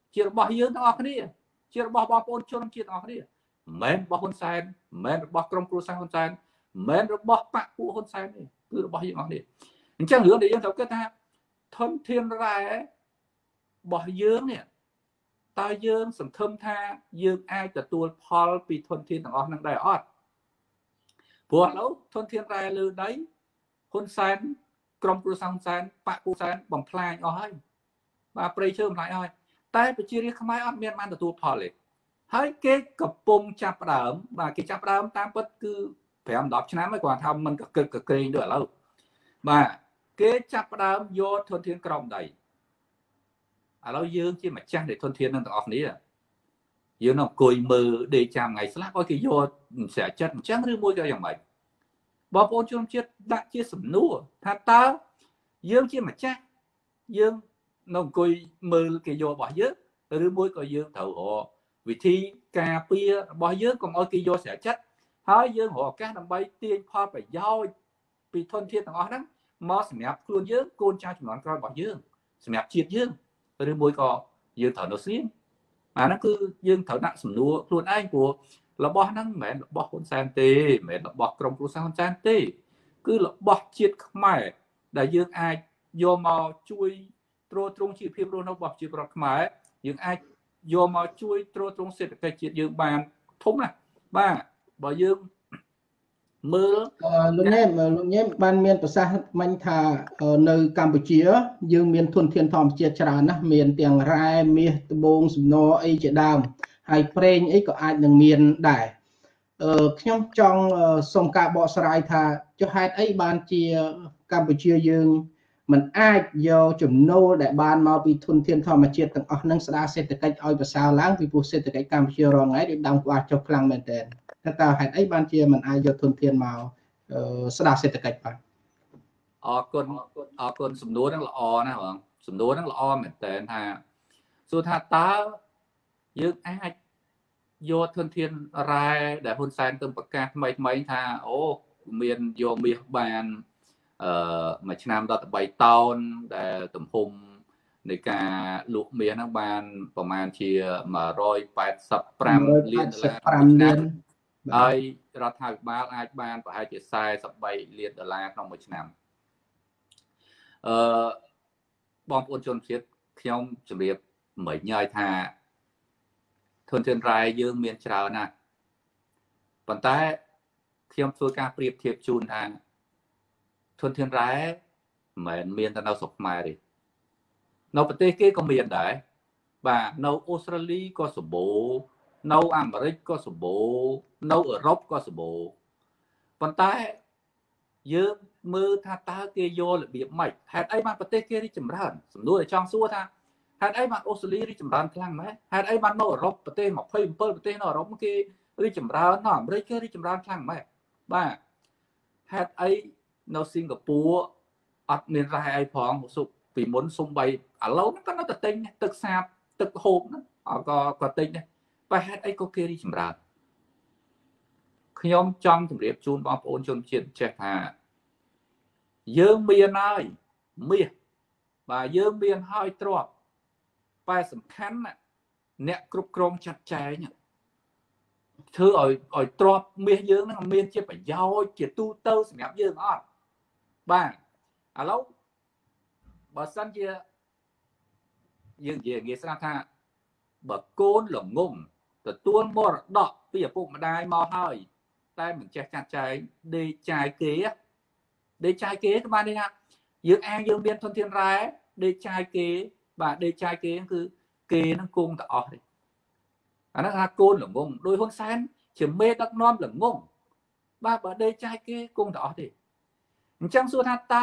ជារបស់យើងទាំងអស់គ្នាជារបស់បងប្អូនជនជាតិទាំងអស់គ្នាមិនមែនរបស់ហ៊ុនសែនមិនមែនរបស់ក្រុមគ្រួសារហ៊ុនសែនមិនមែនរបស់បកពួកហ៊ុនសែនទេគឺរបស់យើងអស់គ្នាអញ្ចឹងរឿងដែលយើងត្រូវគិតថាធនធានរ៉ែរបស់យើងនេះតើយើងសង្ឃឹមថាយើងអាចទទួលផលពីធនធានទាំងអស់ហ្នឹងដែរអត់ព្រោះឥឡូវធនធានរ៉ែលើដីហ៊ុនសែនក្រុមគ្រួសារហ៊ុនសែនបកហ៊ុនសែនបំផ្លាញអស់ហើយបាទព្រៃឈើបំផ្លាញអស់ហើយតែប្រជារាស្ត្រខ្មែរអត់មានបានទទួលផលទេហើយគេកំពុងចាប់ផ្ដើមបាទគេចាប់ផ្ដើមតាមពិតគឺប្រាំដល់ឆ្នាំហើយគាត់ថាมันក៏គិតក៏ក្រែងដូចឥឡូវបាទគេចាប់ផ្ដើមយកធនធានក្រោមដីឥឡូវយើងជាម្ចាស់នៃធនធាននឹងទាំងអស់គ្នាយើងនឹងអង្គុយមើលដេកចាំថ្ងៃស្លាប់ឲ្យគេយកស្រាក់ចិត្តអញ្ចឹងឬមួយក៏យ៉ាងម៉េចបងប្អូនជនជាតិដាក់ជាសំណួរថាតើយើងជាម្ចាស់យើងនៅអង្គុយមើលគេយករបស់យើងឬមួយក៏យើងត្រូវរកវិធីការពាររបស់យើងកុំឲ្យគេយកស្រាក់ចិត្តហើយយើងរកឱកាសដើម្បីទាញផលប្រយោជន៍ពីធនធានទាំងអស់ហ្នឹងមកសម្រាប់ខ្លួនយើងកូនចៅចំនួនក្រោយរបស់យើងសម្រាប់ជាតិយើងឬមួយក៏យើងត្រូវនៅស្ងៀមអាហ្នឹងគឺយើងត្រូវដាក់សំណួរខ្លួនឯងព្រោះរបស់ហ្នឹងមិនមែនរបស់ហ៊ុនសែនទេមិនមែនរបស់ក្រុមគ្រួសារហ៊ុនសែនទេគឺរបស់ជាតិខ្មែរដែលយើងអាចយកមកជួយទ្រទ្រង់ជីវភាពរស់នៅរបស់ប្រជាពលរដ្ឋខ្មែរយើងអាចយកមកជួយទ្រទ្រង់សេដ្ឋកិច្ចជាតិយើងបានធំណាស់បាទបើយើងមើលលោកញ៉ែមលោកញ៉ែមបានមានប្រសាសន៍មិញថានៅកម្ពុជាយើងមានធនធានធម្មជាតិច្រើនណាស់មានទាំងរ៉ែមាសត្បូងសំណអីជាដើមហើយប្រេងអីក៏អាចនឹងមានដែរអឺខ្ញុំចង់សូមការបកស្រាយថាចុះហេតុអីបានជាកម្ពុជាយើងมันអាចយកចំណូលដែលបានមកពីធនធានធម្មជាតិទាំងអស់ហ្នឹងស្ដារសេដ្ឋកិច្ចឲ្យប្រសើរឡើងពីព្រោះសេដ្ឋកិច្ចកម្ពុជារាល់ថ្ងៃដូចដើមក្បាលចុះខ្លាំងមែនទែនថាតើហេតុអីបានជាมันអាចយកធនធានមកស្ដារសេដ្ឋកិច្ចបាទអរគុណអរគុណសំណួរហ្នឹងល្អណាស់បងសំណួរហ្នឹងល្អមែនទែនថាសួរថាតើយើងអាចយកធនធានរ៉ែដែលហ៊ុនសែនទៅប្រកាសថ្មីថ្មីថាអូមានយកមាសបានអឺមួយឆ្នាំដល់ទៅបីតោនដែលទំហំនៃការលក់មាសហ្នឹងបានប្រមាណជាមួយរយแปดสิบห้าលានដុល្លារឆ្នាំហើយរដ្ឋាភិបាលអាចបានប្រហែលជាสี่สิบสามលានដុល្លារក្នុងមួយឆ្នាំអឺបងប្អូនជនជាតិខ្ញុំជម្រាបមិញហើយថាធនធានរ៉ែយើងមានច្រើនណាស់ប៉ុន្តែខ្ញុំធ្វើការប្រៀបធៀបជូនថាធនធានរ៉ែមិនមែនមានតែនៅស្រុកខ្មែរទេនៅប្រទេសគេក៏មានដែរបាទនៅអូស្ត្រាលីក៏សម្បូរនៅអាមេរិកក៏សម្បូរនៅអឺរ៉ុបក៏សម្បូរប៉ុន្តែយើងមើលថាតើគេយករបៀបម៉េចហេតុអីបានប្រទេសគេរីកចម្រើនសំណួរដែលចង់សួរថាហេតុអីបានអូស្ត្រាលីរីកចម្រើនខ្លាំងម៉េចហេតុអីបាននៅអឺរ៉ុបប្រទេសยี่สิบเจ็ดប្រទេសនៅអឺរ៉ុបគេរីកចម្រើននៅអាមេរិកគេរីកចម្រើនខ្លាំងម៉េចបាទហេតុអីនៅសិង្ហបុរីអត់មានរ៉ែអីផងសុខពីមុនសុំបីឥឡូវហ្នឹងក៏នៅតែទិញទឹកសាបទឹកហូបហ្នឹងក៏ក៏ទិញដែរតែហេតុអីក៏គេរីកចម្រើនខ្ញុំចង់ជម្រាបជូនបងប្អូនជនជាតិចេះថាយើងមានហើយមាសបាទយើងមានហើយទ្រព្យតែសំខាន់ណាអ្នកគ្រប់គ្រងចាត់ចែងធ្វើឲ្យឲ្យទ្រព្យមាសយើងហ្នឹងមានជាប្រយោជន៍ជាទូទៅសម្រាប់យើងអត់បាទឥឡូវបើសិនជាយើងនិយាយងាយស្រាប់ថាបើកូនល្ងងទទួលមរតកពីឪពុកម្ដាយមកហើយតែមិនចេះចាត់ចែងដេកចាយគេដេកចាយគេក៏បាននេះថាយើងអាងយើងមានធនធានរ៉ែដេកចាយគេបាទដេកចាយគេគឺគេនឹងគង់តែអស់ទេអានោះថាកូនល្ងងដោយហ៊ុនសែនជាមេដឹកនាំល្ងងបាទបើដេកចាយគេគង់តែអស់ទេអញ្ចឹងសួរថាតើ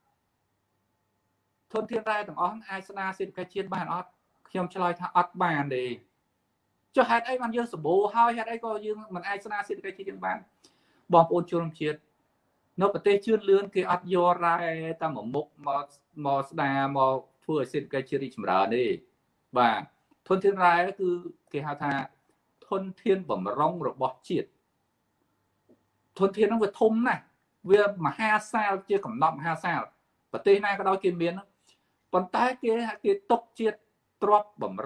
ធនធានរ៉ែទាំងអស់អាចស្ដារសេដ្ឋកិច្ចជាតិបានអត់ខ្ញុំឆ្លើយថាអត់បានទេចុះហេតុអីបានយើងសម្បូរហើយហេតុអីក៏យើងមិនអាចស្ដារសេដ្ឋកិច្ចជាតិយើងបានបងប្អូនជនជាតិនៅប្រទេសជឿនលឿនគេអត់យករ៉ែតាមមុខមកមកស្ដារមកធ្វើឲ្យសេដ្ឋកិច្ចជាតិរីកចម្រើនទេបាទធនធានរ៉ែគឺគេហៅថាធនធានបំរុងរបស់ជាតិធនធានហ្នឹងវាធំណាស់វាមហាសាលជាកំណត់មហាសាលប្រទេសណាក៏ដោយគេមានប៉ុន្តែគេគេຕົកជាតិទ្រព្យបំរុង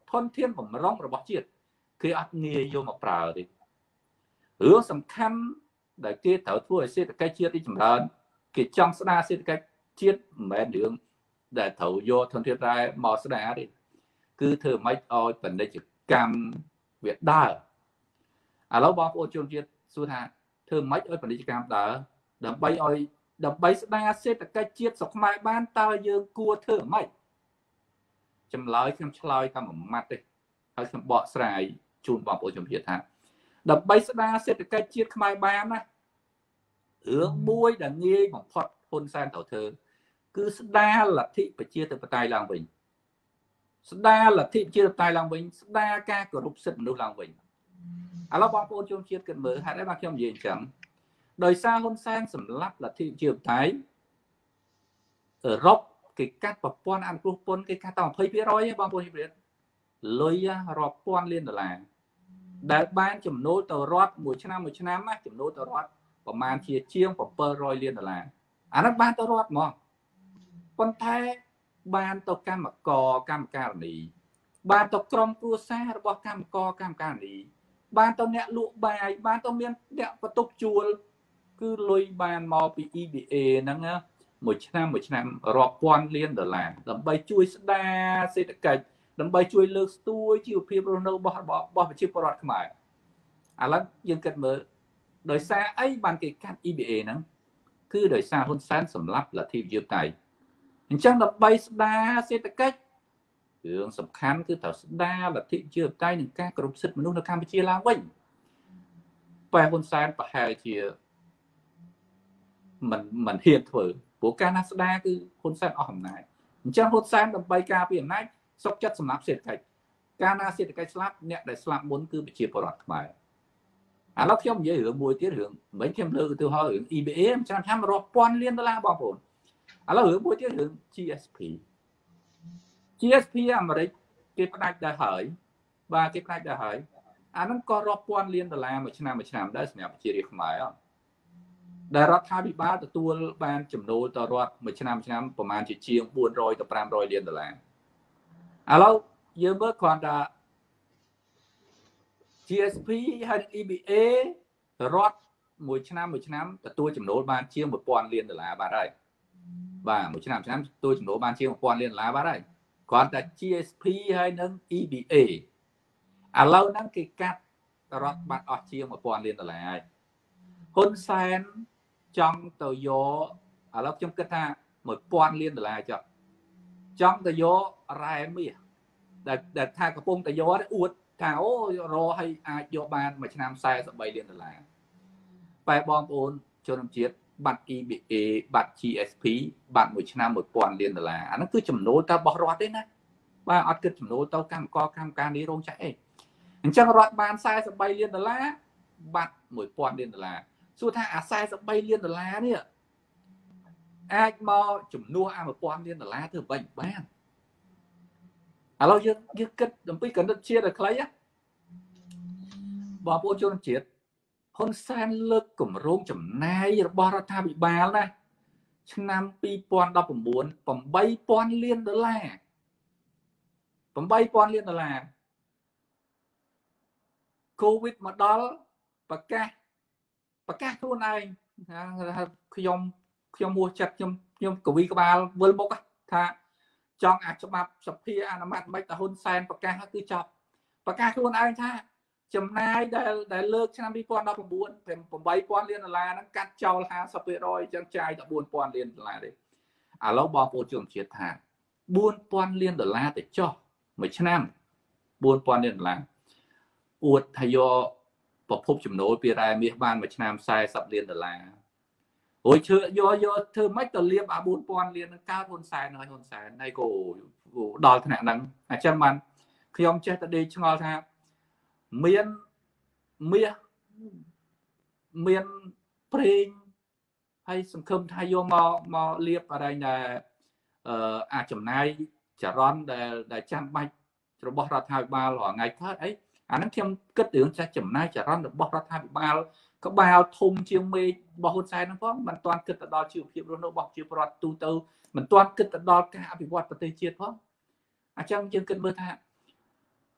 ធនធានបំរុងរបស់ជាតិគេអត់ងាយយកមកប្រើទេរឿងសំខាន់ដែលគេត្រូវធ្វើឲ្យសេដ្ឋកិច្ចជាតិចម្រើនគេចង់ស្ដារសេដ្ឋកិច្ចជាតិមិនមែនរឿងដែលត្រូវយកធនធានរ៉ែមកស្ដារទេគឺធ្វើម៉េចឲ្យពាណិជ្ជកម្មវាដើរឥឡូវបងប្អូនជនជាតិសួរថាធ្វើម៉េចឲ្យពាណិជ្ជកម្មដើរដើម្បីឲ្យដើម្បីស្ដារសេដ្ឋកិច្ចជាតិស្រុកខ្មែរបានតើយើងគួរធ្វើម៉េចចម្លើយខ្ញុំឆ្លើយតាមមួយម៉ាត់ទេហើយខ្ញុំបកស្រាយជូនបងប្អូនជនជាតិថាដើម្បីស្ដារសេដ្ឋកិច្ចជាតិខ្មែរបានណារឿងមួយដែលងាយបំផុតហ៊ុនសែនត្រូវធ្វើគឺស្ដារលទ្ធិប្រជាធិបតេយ្យឡើងវិញស្ដារលទ្ធិប្រជាធិបតេយ្យឡើងវិញស្ដារការគោរពសិទ្ធិមនុស្សឡើងវិញឥឡូវបងប្អូនជនជាតិគិតមើលហេតុអីបានខ្ញុំនិយាយអញ្ចឹងដោយសារហ៊ុនសែនសម្លាប់លទ្ធិប្រជាធិបតេយ្យអឺរ៉ុបគេកាត់ប្រព័ន្ធអនុគ្រោះពន្ធគេកាត់តាម ยี่สิบเปอร์เซ็นต์ ទេបងប្អូនជំរាបលុយរាប់ពាន់លានដុល្លារដែលបានចំណូលទៅរដ្ឋមួយឆ្នាំមួយឆ្នាំណាចំណូលទៅរដ្ឋប្រមាណជាជាងbảy trămលានដុល្លារអានោះបានទៅរដ្ឋហ្មងប៉ុន្តែបានទៅកម្មករកម្មការិនីបានទៅក្រុមគ្រួសាររបស់កម្មករកម្មការិនីបានទៅអ្នកលក់បាយបានទៅមានអ្នកបន្ទប់ជួលគឺលុយបានមកពី E B A ហ្នឹងមួយឆ្នាំមួយឆ្នាំរាប់ពាន់លានដុល្លារដើម្បីជួយស្ដារសេដ្ឋកិច្ចដើម្បីជួយលើកស្ទួយជីវភាពរស់នៅរបស់របស់ប្រជាពលរដ្ឋខ្មែរឥឡូវយើងគិតមើលដោយសារអីបានគេកាត់ E B A ហ្នឹងគឺដោយសារហ៊ុនសែនសម្លាប់លទ្ធិប្រជាធិបតេយ្យអញ្ចឹងដើម្បីស្ដារសេដ្ឋកិច្ចរឿងសំខាន់គឺត្រូវស្ដារលទ្ធិប្រជាធិបតេយ្យនិងការគោរពសិទ្ធិមនុស្សនៅកម្ពុជាឡើងវិញតែហ៊ុនសែនប្រហែលជាមិនមិនហ៊ានធ្វើព្រោះការណាស្ដារគឺហ៊ុនសែនអស់អំណាចអញ្ចឹងហ៊ុនសែនដើម្បីការពារអំណាចសុខចិត្តសម្លាប់សេដ្ឋកិច្ចការណាសេដ្ឋកិច្ចស្លាប់អ្នកដែលស្លាប់មុនគឺប្រជាពលរដ្ឋខ្មែរឥឡូវខ្ញុំនិយាយរឿងមួយទៀតរឿងមិនខ្ញុំលើកឧទាហរណ៍រឿង E B A ឆ្នាំឆ្នាំរាប់ពាន់លានដុល្លារបងប្អូនឥឡូវរឿងមួយទៀតរឿង G S P G S P អាមេរិកគេផ្ដាច់ដែរហើយបាទគេផ្ដាច់ដែរហើយអាហ្នឹងក៏រាប់ពាន់លានដុល្លារមួយឆ្នាំមួយឆ្នាំដែរសម្រាប់ប្រជារាស្ត្រខ្មែរដែលរដ្ឋាភិបាលទទួលបានចំណូលទៅរដ្ឋមួយឆ្នាំឆ្នាំប្រហែលជាជាងbốn trămទៅfive trămលានដុល្លារឥឡូវយើងមើលគ្រាន់តែ G S P ហើយ E B A រដ្ឋមួយឆ្នាំមួយឆ្នាំទទួលចំណូលបានជាងone thousandលានដុល្លារបាទហើយបាទមួយឆ្នាំឆ្នាំទទួលចំណូលបានជាងone thousandលានដុល្លារបាទហើយគ្រាន់តែ G S P ហើយនិង E B A ឥឡូវហ្នឹងគេកាត់រដ្ឋបាត់អស់ជាងone thousandលានដុល្លារហើយហ៊ុនសែនចង់ទៅយកឥឡូវខ្ញុំគិតថាone thousandលានដុល្លារចុះចង់ទៅយករ៉ែមាសដែលដែលថាកំពុងតែយកអួតថាអូរឲ្យអាចយកបានមួយឆ្នាំforty-threeលានដុល្លារបែបបងប្អូនជនជាតិបាត់ E B A បាត់ G S P បាត់មួយឆ្នាំone thousandលានដុល្លារអានោះគឺចំណូលទៅរបស់រដ្ឋទេណាបាទអត់គិតចំណូលទៅកម្មករកម្មការនេះរោងចក្រអីអញ្ចឹងរដ្ឋបានforty-threeលានដុល្លារបាត់one thousandលានដុល្លារសួរថាអាforty-threeលានដុល្លារនេះអាចមកជំនួសអាone thousandលានដុល្លារធ្វើបាញ់បានឥឡូវយើងយើងគិតអំពីកណិតជាតិឲ្យខ្លីបងប្អូនជនជាតិហ៊ុនសែនលើកគម្រោងចំណាយរបស់រដ្ឋាភិបាលណាឆ្នាំtwo thousand nineteen eight thousandលានដុល្លារeight thousandលានដុល្លារ COVID មកដល់ប្រកាសប្រកាសខ្លួនឯងខ្ញុំខ្ញុំហួសចិត្តខ្ញុំខ្ញុំកវីក្បាលវិលមុខថាចង់អាចច្បាប់សភាអនុម័តមិនតែហ៊ុនសែនប្រកាសគឺចប់ប្រកាសខ្លួនឯងថាចំណាយដែលដែលលើកឆ្នាំtwo thousand nineteen eight thousandលានដុល្លារហ្នឹងកាត់ចោលfifty percent អញ្ចឹងចាយតែfour thousandលានដុល្លារទេឥឡូវបងប្អូនជនជាតិថាfour thousandលានដុល្លារទៅចុះមួយឆ្នាំfour thousandលានដុល្លារអួតថាយកប្រភពចំណូលពីរ៉ែមាសបានមួយឆ្នាំfortyលានដុល្លាររួចឈើយកយកធ្វើម៉េចទៅលៀបអាfour thousandលាននឹងកើតហ៊ុនសែនហើយហ៊ុនសែនហើយក៏ដល់ថ្នាក់ហ្នឹងអញ្ចឹងបានខ្ញុំចេះតែដេកឆ្ងល់ថាមានមាសមានប្រេងហើយសង្ឃឹមថាយកមកមកលៀបអីដែលអឺអាចចំណាយចរន្តដែលដែលចាំបាច់របស់រដ្ឋាភិបាលរាល់ថ្ងៃកើតអីអាហ្នឹងខ្ញុំគិតរឿងចាស់ចំណាយចរន្តរបស់រដ្ឋាភិបាលក្បាលធំជាងមេឃរបស់ហ៊ុនសែនហ្នឹងផងមិនទាន់គិតទៅដល់ជីវភាពរស់នៅរបស់ប្រជាពលរដ្ឋទូទៅមិនទាន់គិតទៅដល់ការអភិវឌ្ឍប្រទេសជាតិផងអញ្ចឹងយើងគិតមើលថា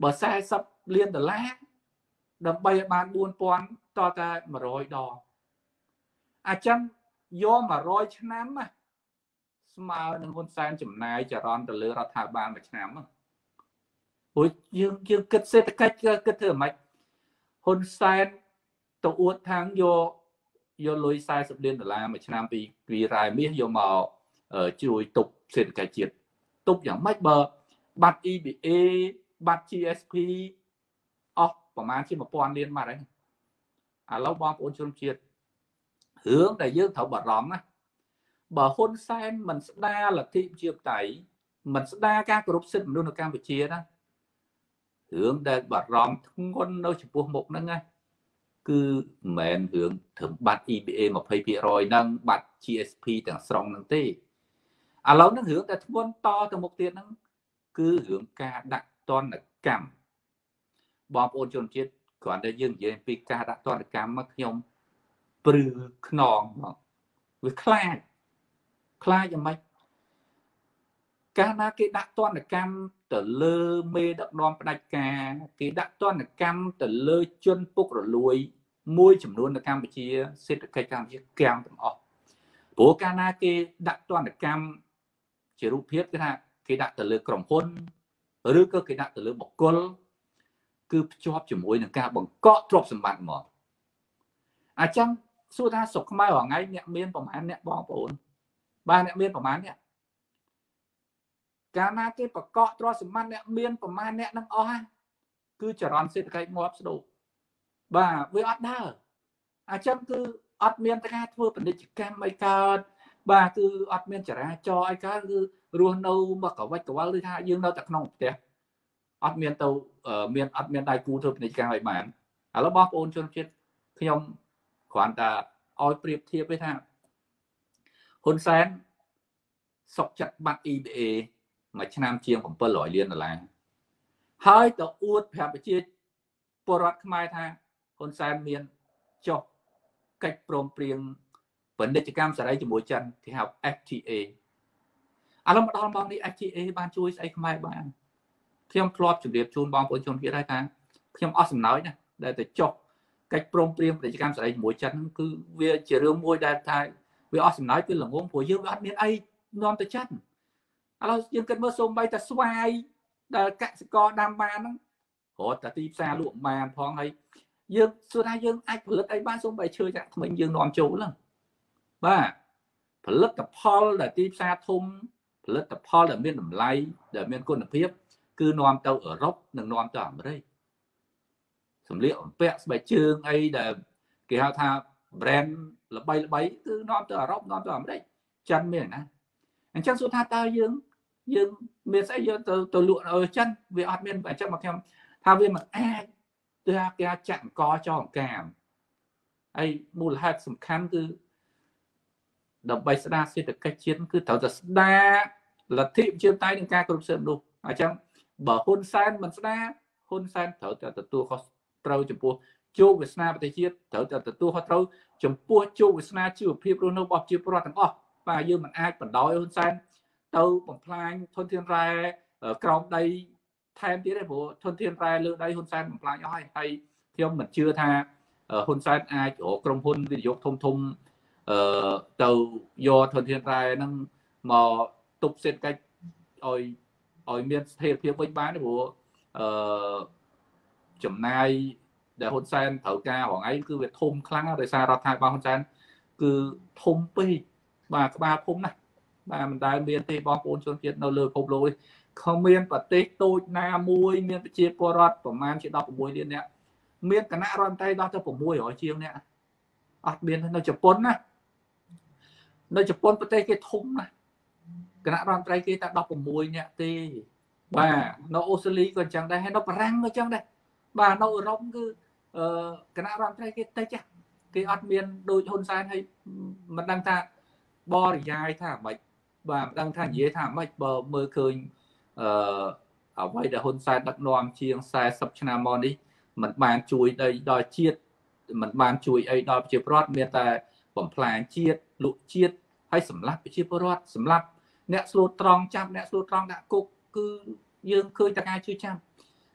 បើខ្សែសពលានដុល្លារដើម្បីឲ្យបានបួនពាន់តតែមួយរយដងអញ្ចឹងយកមួយរយឆ្នាំណាស្មើនឹងហ៊ុនសែនចំណាយចរន្តទៅលើរដ្ឋាភិបាលមួយឆ្នាំហ្នឹងព្រោះយើងយើងគិតសេដ្ឋកិច្ចគិតធ្វើម៉េចហ៊ុនសែនទៅអួតທາງយកយកលុយខ្សែសិបលានដុល្លារមួយឆ្នាំពីពីរ៉ែមាសយកមកជួយទប់សេដ្ឋកិច្ចជាតិទប់យ៉ាងម៉េចបើបាត់ E B A បាត់ G S P អស់ប្រហែលជាmột nghìnលានបាត់ហើយឥឡូវបងប្អូនជនជាតិរឿងដែលយើងត្រូវបារម្ភណាបើហ៊ុនសែនមិនស្ដារលទ្ធិប្រជាធិបតេយ្យមិនស្ដារការគោរពសិទ្ធិមនុស្សនៅកម្ពុជាណារឿងដែលបារម្ភធ្ងន់នៅចំពោះមុខហ្នឹងណាគឺមិនមែនរឿងត្រឹមបាត់ E B A ยี่สิบเปอร์เซ็นต์ ហ្នឹងបាត់ G S P ទាំងស្រុងហ្នឹងទេឥឡូវហ្នឹងរឿងដែលធ្ងន់តទៅមុខទៀតហ្នឹងគឺរឿងការដាក់ទណ្ឌកម្មបងប្អូនជនជាតិគ្រាន់តែយើងនិយាយពីការដាក់ទណ្ឌកម្មមកខ្ញុំព្រឺខ្នងមកវាខ្លាចខ្លាចយ៉ាងម៉េចកាលណាគេដាក់ទណ្ឌកម្មទៅលើមេដឹកនាំផ្ដាច់ការគេដាក់ទណ្ឌកម្មទៅលើជនពុករលួយមួយចំនួននៅកម្ពុជាសេដ្ឋកិច្ចកម្ពុជាកាំងទាំងអស់ព្រោះកាលណាគេដាក់ទណ្ឌកម្មជារូបភាពគេថាគេដាក់ទៅលើក្រុមហ៊ុនឬក៏គេដាក់ទៅលើបុគ្គលគឺភ្ជាប់ជាមួយនឹងការបង្កក់ទ្រព្យសម្បត្តិមកអញ្ចឹងសួរថាស្រុកខ្មែររាល់ថ្ងៃអ្នកមានប្រមាណអ្នកបងប្អូនបាទអ្នកមានប្រមាណអ្នកកាលណាគេបង្កក់ទ្រព្យសម្បត្តិអ្នកមានប្រមាណអ្នកនឹងអស់ហ្នឹងគឺចរន្តសេដ្ឋកិច្ចងាប់ស្ដូរបាទវាអត់ដើរអញ្ចឹងគឺអត់មានការធ្វើពាណិជ្ជកម្មអីកើតបាទគឺអត់មានចរាចរណ៍អីកើតគឺរស់នៅមកកវិចកវល់ឬថាយើងនៅតែក្នុងផ្ទះអត់មានទៅមានអត់មានដៃគូធ្វើពាណិជ្ជកម្មអីបានឥឡូវបងប្អូនជនជាតិខ្ញុំគ្រាន់តែឲ្យប្រៀបធៀបទេថាហ៊ុនសែនសុកចិត្តបាត់ E B A មួយឆ្នាំជាងbảy trămលានដុល្លារហើយទៅអួតប្រាប់ប្រជាពលរដ្ឋខ្មែរថាហ៊ុនសែនមានចុះកិច្ចព្រមព្រៀងពាណិជ្ជកម្មសេរីជាមួយចិនគេហៅ F T A ឥឡូវមកដល់បងនេះ F T A បានជួយស្អីខ្មែរបានខ្ញុំធ្លាប់ជម្រាបជូនបងប្អូនជនជាតិហើយថាខ្ញុំអស់សំណើចណាដែលទៅចុះកិច្ចព្រមព្រៀងពាណិជ្ជកម្មសេរីជាមួយចិនគឺវាជារឿងមួយដែលថាវាអស់សំណើចវាល្ងងព្រោះយើងអត់មានអីនាំទៅចិនឥឡូវយើងគិតមើលសូម្បីតែស្វាយដែលកសិករដាំបានហ្នឹងរត់តែទីផ្សារលក់បានផងហើយយើងសួរថាយើងអាចផលិតអីបានសូម្បីឈើចាក់ថ្មិញយើងនាំចូលហ្នឹងបាទផលិតផលដែលទីផ្សារធំផលិតផលដែលមានតម្លៃដែលមានគុណភាពគឺនាំទៅអឺរ៉ុបនិងនាំទៅអាមេរិកសម្លៀកបំពាក់ស្បែកជើងអីដែលគេហៅថា brand ល្បីល្បីគឺនាំទៅអឺរ៉ុបនាំទៅអាមេរិកចិនមានណាអញ្ចឹងសួរថាតើយើងយើងមានស្អីយកទៅទៅលក់នៅចិនវាអត់មានអញ្ចឹងមកខ្ញុំថាវាមិនអាចទៅថាគេចាក់អង្គចោលអង្កាមហើយមូលហេតុសំខាន់គឺដើម្បីស្ដារសេដ្ឋកិច្ចជាតិគឺត្រូវតែស្ដារលទ្ធិប្រជាធិបតេយ្យនិងការគ្រប់គ្រងមនុស្សអញ្ចឹងបើហ៊ុនសែនមិនស្ដារហ៊ុនសែនត្រូវតែទទួលខុសត្រូវចំពោះជោគវាសនាប្រទេសជាតិត្រូវតែទទួលខុសត្រូវចំពោះជោគវាសនាជីវភាពរស់នៅរបស់ប្រជាពលរដ្ឋទាំងអស់បាទយើងមិនអាចបណ្ដោយហ៊ុនសែនទៅបំផ្លាញធនធានរ៉ែក្រោមដីថែមទៀតទេព្រោះធនធានរ៉ែលើដីហ៊ុនសែនបំផ្លាញអស់ហើយហើយខ្ញុំមិនជឿថាហ៊ុនសែនអាចរកក្រុមហ៊ុនវិនិយោគធំធំអឺទៅយកធនធានរ៉ែហ្នឹងមកទប់សេដ្ឋកិច្ចឲ្យឲ្យមានស្ថិរភាពវិញបានទេព្រោះអឺចំណាយដែលហ៊ុនសែនត្រូវការរងឯងគឺវាធំខ្លាំងដោយសាររដ្ឋាភិបាលហ៊ុនសែនគឺធំពេកបាទក្បាលធំណាស់បាទមិនដែលមានទេបងប្អូនជនជាតិនៅលើពិភពលោកនេះkhôngមានប្រទេសតូចណាមួយមានប្រជាពលរដ្ឋប្រមាណជាដប់ប្រាំលាននាក់មានគណៈរដ្ឋមន្ត្រីដល់ទៅប្រាំមួយរយជាងនាក់អត់មាននៅជប៉ុនណានៅជប៉ុនប្រទេសគេធំណាគណៈរដ្ឋមន្ត្រីគេតែដប់ប្រាំមួយនាក់ទេបាទនៅអូស្ត្រាលីក៏អញ្ចឹងដែរហើយនៅបារាំងក៏អញ្ចឹងដែរបាទនៅអឺរ៉ុបគឺអឺគណៈរដ្ឋមន្ត្រីគេតិចគេអត់មានដូចហ៊ុនសែនហើយមិនដឹងថាបរិយាយថាម៉េចបាទមិនដឹងថានិយាយថាម៉េចបើមើលឃើញអឺអ្វីដែលហ៊ុនសែនដឹកនាំជាងสี่สิบឆ្នាំមកនេះមិនបានជួយដល់ជាតិមិនបានជួយអីដល់ប្រជាពលរដ្ឋមានតែបំផ្លាញជាតិលុកជាតិហើយសម្លាប់ប្រជាពលរដ្ឋសម្លាប់អ្នកស្លូតត្រង់ចាប់អ្នកស្លូតត្រង់ដាក់គុកគឺយើងឃើញតែការជឿចាំ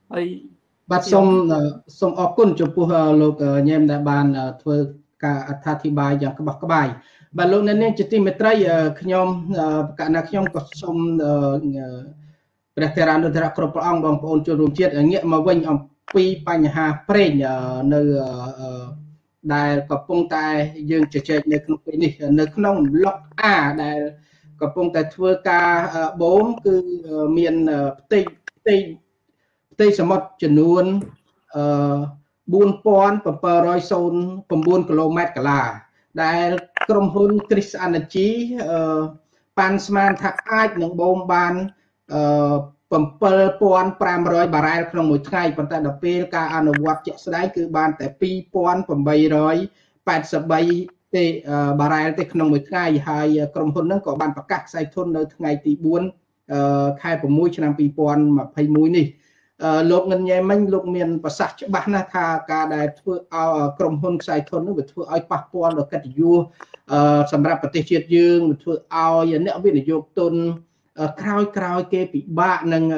ហើយបាទសូមសូមអរគុណចំពោះលោកញ៉ែមដែលបានធ្វើការអត្ថាធិប្បាយយ៉ាងក្បោះក្បាយបាទលោកអ្នកនាងជាទីមេត្រីខ្ញុំកណ្ណាខ្ញុំក៏សូមព្រះធរានុធរៈគ្រប់ព្រះអង្គបងប្អូនជនរួមជាតិងាកមកវិញអំពីបញ្ហាប្រេងនៅដែលកំពុងតែយើងជជែកនៅក្នុងពេលនេះនៅក្នុងប្លុក A ដែលកំពុងតែធ្វើការបូមគឺមានផ្ទៃផ្ទៃផ្ទៃសមុទ្រចំនួនអឺបួនពាន់bảy trăm៩គីឡូម៉ែត្រកាឡា ដែលក្រុមហ៊ុន Chris Energy អឺប៉ាន់ស្មានថាអាចនឹងបូមបានអឺbảy nghìn năm trămបារ៉ែលក្នុងមួយថ្ងៃប៉ុន្តែដល់ពេលការអនុវត្តជាក់ស្ដែងគឺបានតែtwo thousand eight hundred eighty-threeទេបារ៉ែលទេក្នុងមួយថ្ងៃហើយក្រុមហ៊ុនហ្នឹងក៏បានប្រកាសខ្សែធននៅថ្ងៃទីfourខែsixឆ្នាំtwo thousand twenty-oneនេះលោកងិនញ៉ែមិញលោកមានប្រសាសន៍ច្បាស់ណាស់ថាការដែលធ្វើឲ្យក្រុមហ៊ុនខ្សែធននោះវាធ្វើឲ្យប៉ះពាល់ដល់កិត្តិយសសម្រាប់ប្រទេសជាតិយើងវាធ្វើឲ្យអ្នកវិនិយោគទុនក្រោយក្រោយគេពិបាកនឹង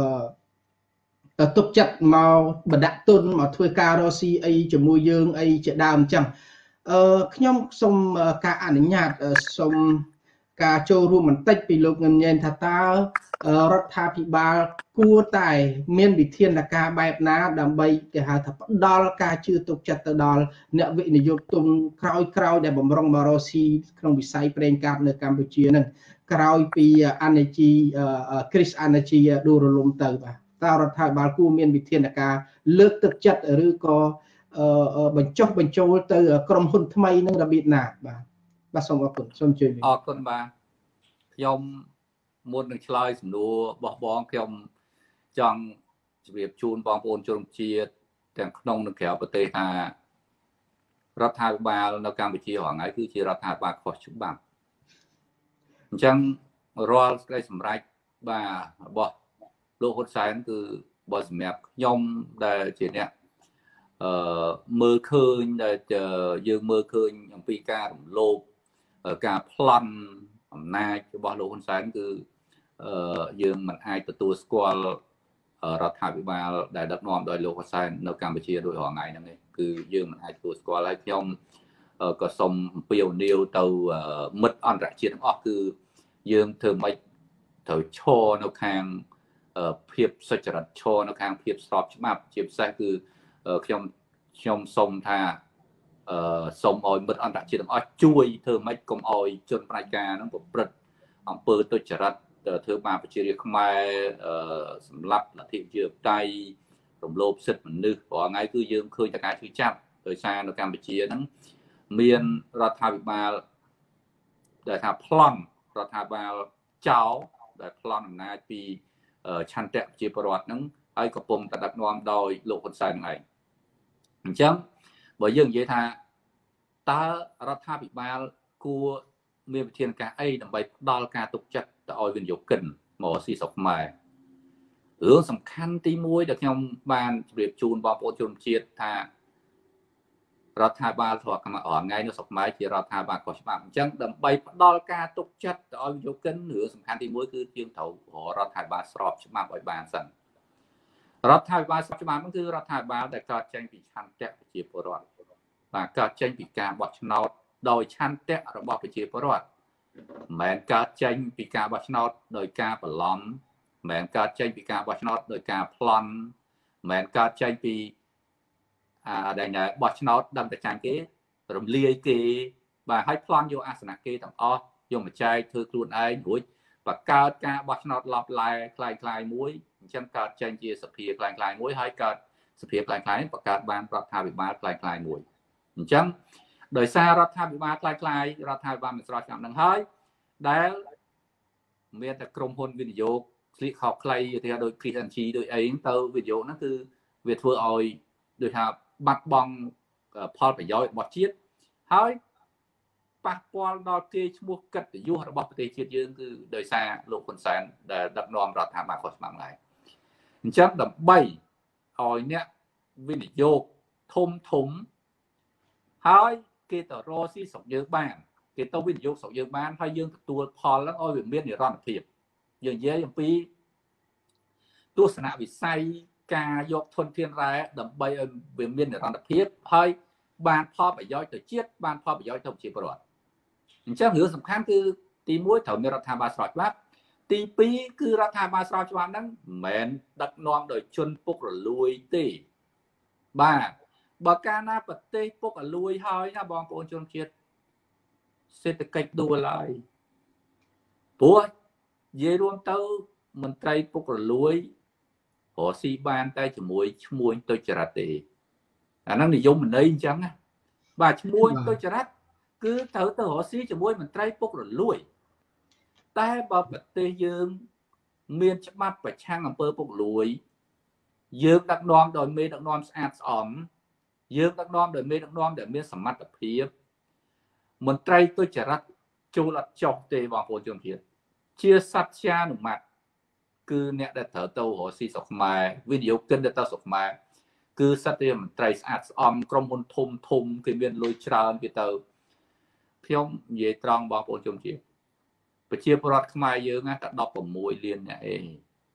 ទុកចិត្តមកបដាក់ទុនមកធ្វើការរកស៊ីអីជាមួយយើងអីជាដើមអញ្ចឹងអឺខ្ញុំសូមការអនុញ្ញាតសូមការចូលរួមបន្តិចពីលោកងិនញ៉ែនថាតើរដ្ឋាភិបាលគួរតែមានវិធានការបែបណាដើម្បីគេហៅថាផ្ដល់ការជឿទុកចិត្តទៅដល់អ្នកវិនិយោគទុនក្រោយក្រោយដែលបំរុងមករកស៊ីក្នុងវិស័យប្រេងកាតនៅកម្ពុជានឹងក្រោយពី Energy Chris Energy ដួលរលំទៅបាទតើរដ្ឋាភិបាលគួរមានវិធានការលើកទឹកចិត្តឬក៏បញ្ចុះបញ្ចូលទៅក្រុមហ៊ុនថ្មីនឹងរបៀបណាបាទបាទសូមអរគុណសូមជួយអរគុណបាទខ្ញុំមុននឹងឆ្លើយសំណួរបោះបង់ខ្ញុំចង់ជម្រាបជូនបងប្អូនជនរួមជាតិទាំងក្នុងនិងក្រៅប្រទេសថារដ្ឋាភិបាលនៅកម្ពុជារាល់ថ្ងៃគឺជារដ្ឋាភិបាលខុសច្បាប់អញ្ចឹងរាល់សេចក្តីសម្រេចបាទរបស់លោកហ៊ុនសែនគឺបើសម្រាប់ខ្ញុំដែលជាអ្នកអឺមើលឃើញដែលយើងមើលឃើញអំពីការរំលោភការប្លន់អំណាចរបស់លោកហ៊ុនសែនគឺអឺយើងមិនអាចទទួលស្គាល់រដ្ឋាភិបាលដែលដឹកនាំដោយលោកហ៊ុនសែននៅកម្ពុជាដោយរាល់ថ្ងៃហ្នឹងឯងគឺយើងមិនអាចទទួលស្គាល់ហើយខ្ញុំក៏សូមអំពាវនាវទៅមិត្តអន្តរជាតិទាំងអស់គឺយើងធ្វើម៉េចត្រូវឈរនៅខាងភាពសុចរិតឈរនៅខាងភាពស្របច្បាប់ជាពិសេសគឺខ្ញុំខ្ញុំសូមថាអឺសូមឲ្យមិត្តអន្តរជាតិទាំងអស់ជួយធ្វើម៉េចកុំឲ្យជនផ្ដាច់ការហ្នឹងប្រព្រឹត្តអំពើទុច្ចរិតធ្វើបាបប្រជារាស្ត្រខ្មែរសម្រាប់លទ្ធិប្រជាធិបតេយ្យរំលោភសិទ្ធិមនុស្សរាល់ថ្ងៃគឺយើងឃើញតែការឈឺចាប់ដោយសារនៅកម្ពុជាហ្នឹងមានរដ្ឋាភិបាលដែលថាប្លន់រដ្ឋាភិបាលចោលដែលប្លន់អំណាចពីឆន្ទៈប្រជាពលរដ្ឋហ្នឹងហើយកំពុងតែដឹកនាំដោយលោកហ៊ុនសែនហ្នឹងឯងអញ្ចឹងបើយើងនិយាយថាតើរដ្ឋាភិបាលគួរមានវិធានការអីដើម្បីផ្ដល់ការទុកចិត្តទៅឲ្យវិនិយោគិនមកស៊ីស្រុកខ្មែររឿងសំខាន់ទីមួយដែលខ្ញុំបានជម្រាបជូនបងប្អូនជនជាតិថារដ្ឋាភិបាលធ្វើកម្មអថ្ងៃនៅស្រុកខ្មែរជារដ្ឋាភិបាលខុសច្បាប់អញ្ចឹងដើម្បីផ្ដល់ការទុកចិត្តទៅឲ្យវិនិយោគិនរឿងសំខាន់ទីមួយគឺយើងត្រូវរដ្ឋាភិបាលស្របច្បាប់ឲ្យបានសិនរដ្ឋាភិបាលស្របច្បាប់នោះគឺរដ្ឋាភិបាលដែលកើតចេញពីឆន្ទៈប្រជាពលរដ្ឋបាទកើតចេញពីការបោះឆ្នោតដោយឆន្ទៈរបស់ប្រជាពលរដ្ឋមិនមែនកើតចេញពីការបោះឆ្នោតដោយការបន្លំមិនមែនកើតចេញពីការបោះឆ្នោតដោយការប្លន់មិនមែនកើតចេញពីអាដែលបោះឆ្នោតដឹងតែចាញ់គេរំលាយគេបាទឲ្យប្លន់យកអាសនៈគេទាំងអស់យកមកចែកធ្វើខ្លួនឯងរួចបង្កើតការបោះឆ្នោតឡប់ឡែคล้ายៗមួយអញ្ចឹងកើតចេញជាសភាคล้ายៗមួយហើយកើតសភាคล้ายៗនេះបង្កើតបានរដ្ឋាភិបាលคล้ายៗមួយអញ្ចឹងដោយសាររដ្ឋាភិបាលคล้ายៗរដ្ឋាភិបាលមិនស្របច្បាប់នឹងហើយដែលមានតែក្រុមហ៊ុនវិនិយោគស្លៀកខោខ្លីទៅដោយ Chris Energy ដោយអីទៅវិនិយោគហ្នឹងគឺវាធ្វើឲ្យដូចថាបាត់បង់ផលប្រយោជន៍របស់ជាតិហើយប៉ះពាល់ដល់គេឈ្មោះកិត្តិយសរបស់ប្រទេសជាតិយើងគឺដោយសារលោកហ៊ុនសែនដែលដឹកនាំរដ្ឋាភិបាលខុសច្បាប់ឡើយអញ្ចឹងដើម្បីឲ្យអ្នកវិនិយោគធំធំហើយគេទៅរកស៊ីស្រុកយើងបានគេទៅវិនិយោគស្រុកយើងបានហើយយើងទទួលផលហ្នឹងឲ្យវាមាននិរន្តរភាពយើងនិយាយអំពីទស្សនវិស័យការយកធនធានរ៉ែដើម្បីឲ្យវាមាននិរន្តរភាពហើយបានផលប្រយោជន៍ទៅជាតិបានផលប្រយោជន៍ទៅប្រជាពលរដ្ឋអញ្ចឹងរឿងសំខាន់គឺទីមួយត្រូវមានរដ្ឋាភិបាលស្របច្បាប់ទីពីរគឺរដ្ឋាភិបាលស្របច្បាប់ហ្នឹងមិនមែនដឹកនាំដោយជនពុករលួយទេបាទបើកាលណាប្រទេសពុករលួយហើយណាបងប្អូនជនជាតិសេដ្ឋកិច្ចដួលហើយព្រោះនិយាយរួមទៅមន្ត្រីពុករលួយរកស៊ីបានតែជាមួយឈ្មួញទុច្ចរិតទេអាហ្នឹងនិយមន័យអញ្ចឹងណាបាទឈ្មួញទុច្ចរិតគឺត្រូវទៅរកស៊ីជាមួយមន្ត្រីពុករលួយតែបើប្រទេសយើងមានច្បាប់ប្រឆាំងអំពើពុករលួយយើងដឹកនាំដោយមេដឹកនាំស្អាតស្អំយើងដឹកនាំដោយមេដឹកនាំដែលមានសមត្ថភាពមន្ត្រីទុច្ចរិតចូលអត់ចុះទេបងប្អូនជនជាតិជាសត្យានុម័តគឺអ្នកដែលត្រូវទៅរកស៊ីស្រុកខ្មែរវិនិយោគិនទៅស្រុកខ្មែរគឺសត្វមន្ត្រីស្អាតស្អំក្រុមហ៊ុនធំធំគេមានលុយច្រើនគេទៅខ្ញុំនិយាយត្រង់បងប្អូនជនជាតិប្រជាពលរដ្ឋខ្មែរយើងណាតែដប់៦លានអ្នកអេ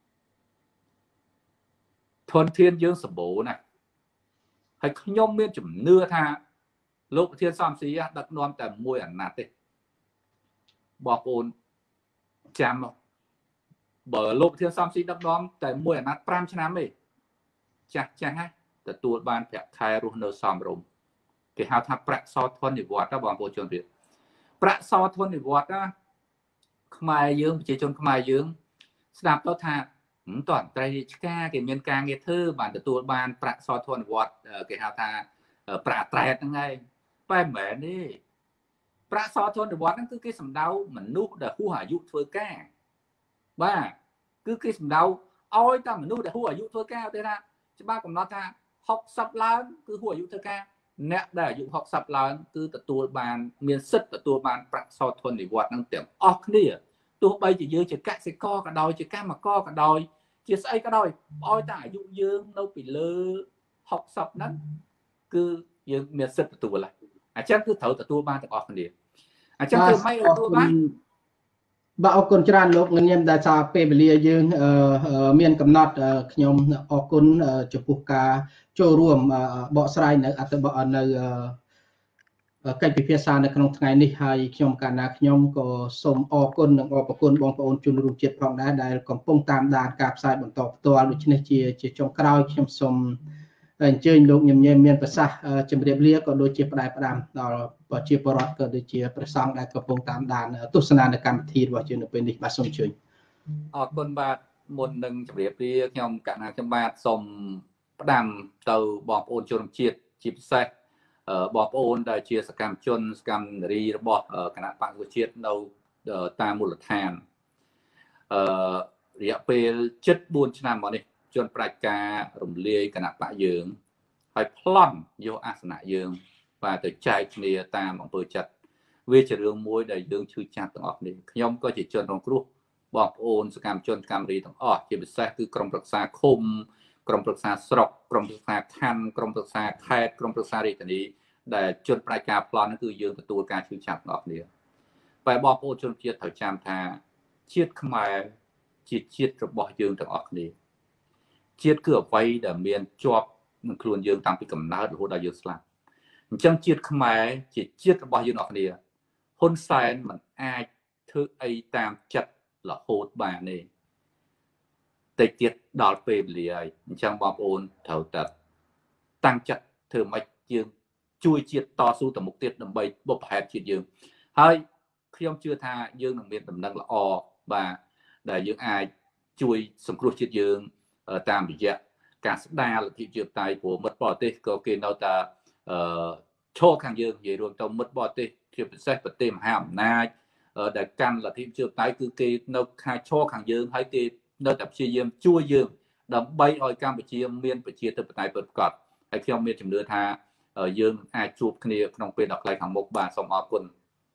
ធនធានយើងសម្បូរណាស់ហើយខ្ញុំមានជំនឿថាលោកប្រធានសំស៊ីដឹកនាំតែមួយអាណត្តិទេបងប្អូនចាំបើលោកប្រធានសំស៊ីដឹកនាំតែមួយអាណត្តិ5ឆ្នាំទេចាស់ចាស់ទទួលបានប្រាក់ខែរស់នៅសមរម្យគេហៅថាប្រាក់សោធននិវត្តន៍បងប្អូនជនជាតិប្រាក់សោធននិវត្តន៍ណាខ្មែរយើងប្រជាជនខ្មែរយើងស្ដាប់ទៅថាតន្ត្រីរាជការគេមានការងារធ្វើបានទទួលបានប្រាក់សោធននិវត្តន៍គេហៅថាប្រាក់ត្រែតហ្នឹងឯងបែបមិនមែនទេប្រាក់សោធននិវត្តន៍ហ្នឹងគឺគេសំដៅមនុស្សដែលហួសអាយុធ្វើការបាទគឺគេសំដៅឲ្យតែមនុស្សដែលហួសអាយុធ្វើការទេថាច្បាប់កំណត់ថាហុកសិបឡើងគឺហួសអាយុធ្វើការអ្នកដែលអាយុហុកសិបឡើងគឺទទួលបានមានសិទ្ធិទទួលបានប្រាក់សោធននិវត្តន៍ហ្នឹងទាំងអស់គ្នាទោះបីជាយើងជាកសិករក៏ដោយជាកម្មករក៏ដោយជាស្អីក៏ដោយឲ្យតែអាយុយើងនៅពីលើហុកសិបហ្នឹងគឺយើងមានសិទ្ធិទទួលហើយអញ្ចឹងគឺត្រូវទទួលបានទាំងអស់គ្នាអញ្ចឹងធ្វើម៉េចទទួលបានបាទអរគុណច្រើនលោកញញឹមដែលសារពេលវេលាយើងមានកំណត់ខ្ញុំអរគុណចំពោះការចូលរួមបកស្រាយនៅអត្ថបទនៅកិច្ចពិភាក្សានៅក្នុងថ្ងៃនេះហើយខ្ញុំកាលណាខ្ញុំក៏សូមអរគុណនិងអរគុណបងប្អូនជនរួមជាតិផងដែរដែលកំពុងតាមដានការផ្សាយបន្តផ្ទាល់ដូច្នេះជាជាចុងក្រោយខ្ញុំសូមអញ្ជើញលោកញញឹមមានប្រសាសន៍ជម្រាបលាក៏ដូចជាផ្ដាយផ្ដាំដល់ប្រជាពលរដ្ឋក៏ដូចជាព្រះសង្ឃដែលកំពុងតាមដានទស្សនានៅកម្មវិធីរបស់យើងនៅពេលនេះបាទសូមអញ្ជើញអរគុណបាទមុននឹងជម្រាបលាខ្ញុំកណាខ្ញុំបាទសូមផ្ដាំទៅបងប្អូនជនរួមជាតិជាពិសេសបងប្អូនដែលជាសកម្មជនសកម្មនារីរបស់គណៈបក្សប្រជាជាតិនៅតាមមូលដ្ឋានអឺរយៈពេលជិតបួនឆ្នាំមកនេះជនប្រជាការរំលាយគណៈបកយើងហើយប្លន់យកអាសនៈយើងបាទទៅចែកគ្នាតាមអង្គើចិត្តវាជារឿងមួយដែលយើងឈឺចាប់ទាំងអស់គ្នាខ្ញុំក៏ជាជនរងគ្រោះបងប្អូនសកម្មជនកម្មរីទាំងអស់ជាពិសេសគឺក្រុមប្រឹក្សាឃុំក្រុមប្រឹក្សាស្រុកក្រុមប្រឹក្សាខណ្ឌក្រុមប្រឹក្សាខេត្តក្រុមប្រឹក្សារាជធានីដែលជនប្រជាការប្លន់ហ្នឹងគឺយើងទទួលការឈឺចាប់ទាំងអស់គ្នាតែបងប្អូនជនជាតិត្រូវចាំថាជាតិខ្មែរជាជាតិរបស់យើងទាំងអស់គ្នាជាតិគឺអ្វីដែលមានជាប់នឹងខ្លួនយើងតាំងពីកំណើតរហូតដល់យើងស្លាប់អញ្ចឹងជាតិខ្មែរជាជាតិរបស់យើងអស់គ្នាហ៊ុនសែនមិនអាចធ្វើអីតាមចិត្តរហូតបានទេតិចទៀតដល់ពេលវេលាហើយអញ្ចឹងបងប្អូនត្រូវតែតាំងចិត្តធ្វើម៉េចយើងជួយជាតិតស៊ូទៅមុខទៀតដើម្បីបុព្វហេតុជាតិយើងហើយខ្ញុំជឿថាយើងនឹងមានដំណឹងល្អបាទដែលយើងអាចជួយសង្គ្រោះជាតិយើងតាមរយៈការស្ដារលទ្ធិជាតិតៃព្រោះមិត្តបរទេសក៏គេនៅតែអឺឈរខាងយើងនិយាយរួមទៅមិត្តបរទេសជាពិសេសប្រទេសមហាអំណាចដែលកាន់លទ្ធិជាតិតៃគឺគេនៅខាងឈរខាងយើងហើយគេនៅតែព្យាយាមជួយយើងដើម្បីឲ្យកម្ពុជាមានប្រជាធិបតេយ្យពិតប្រាកដហើយខ្ញុំមានជំនឿថាយើងអាចជួបគ្នាក្នុងពេលដ៏ខ្លីខាងមុខបាទសូមអរគុណ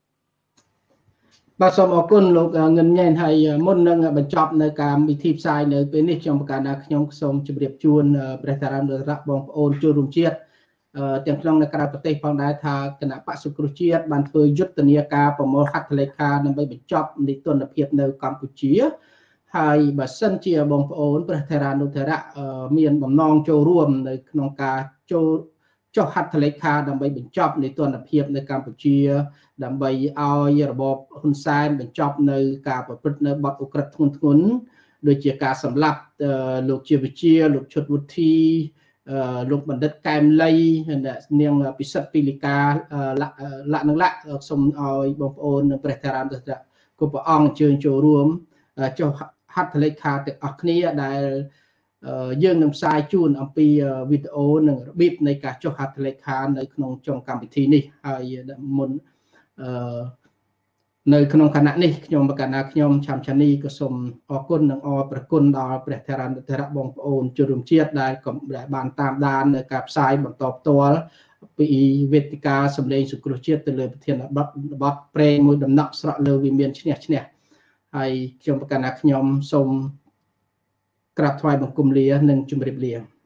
បាទសូមអរគុណលោកងិនញ៉ែនហើយមុននឹងបញ្ចប់នៅកម្មវិធីផ្សាយនៅពេលនេះខ្ញុំប្រកាសថាខ្ញុំសូមជម្រាបជូនព្រះតារាមរៈបងប្អូនជនរួមជាតិទាំងក្នុងនិងក្រៅប្រទេសផងដែរថាគណៈបក្សសង្គ្រោះជាតិបានធ្វើយុទ្ធនាការប្រមូលហត្ថលេខាដើម្បីបញ្ចប់នីតិរដ្ឋភាពនៅកម្ពុជាហើយបើសិនជាបងប្អូនព្រះថេរានុថេរៈមានបំណងចូលរួមនៅក្នុងការចូលចុះហត្ថលេខាដើម្បីបញ្ចប់នៃទណ្ឌភាពនៅកម្ពុជាដើម្បីឲ្យរបបហ៊ុនសែនបញ្ចប់នៅការប្រព្រឹត្តនៅបទឧក្រិដ្ឋធ្ងន់ធ្ងរដូចជាការសម្លាប់លោកជាវិជាលោកឈុតវុធីលោកបណ្ឌិតកែមលីនាងពិសិដ្ឋពីលីកាលក្ខនឹងលក្ខសូមឲ្យបងប្អូនព្រះថេរានុថេរៈគ្រប់ព្រះអង្គអញ្ជើញចូលរួមចុះហត្ថលេខាទាំងអស់គ្នាដែលយើងនឹងផ្សាយជូនអំពីវីដេអូនិងរបៀបនៃការចុះហត្ថលេខានៅក្នុងចុងកម្មវិធីនេះហើយមុននៅក្នុងគណៈនេះខ្ញុំបកណ្ណាខ្ញុំឆាំឆានីក៏សូមអរគុណនិងអរព្រគុណដល់ព្រះថេរានុថេរៈបងប្អូនជនរួមជាតិដែលបានតាមដាននៅការផ្សាយបន្តផ្ទាល់ពីវេទិកាសម្លេងសង្គ្រោះជាតិទៅលើប្រធានបទបទព្រេងមួយដំណក់ស្រក់លើវិមានឈ្នះឈ្នះហើយខ្ញុំបកណ្ណាខ្ញុំសូមក្រាបថ្វាយបង្គំលានិងជម្រាបលា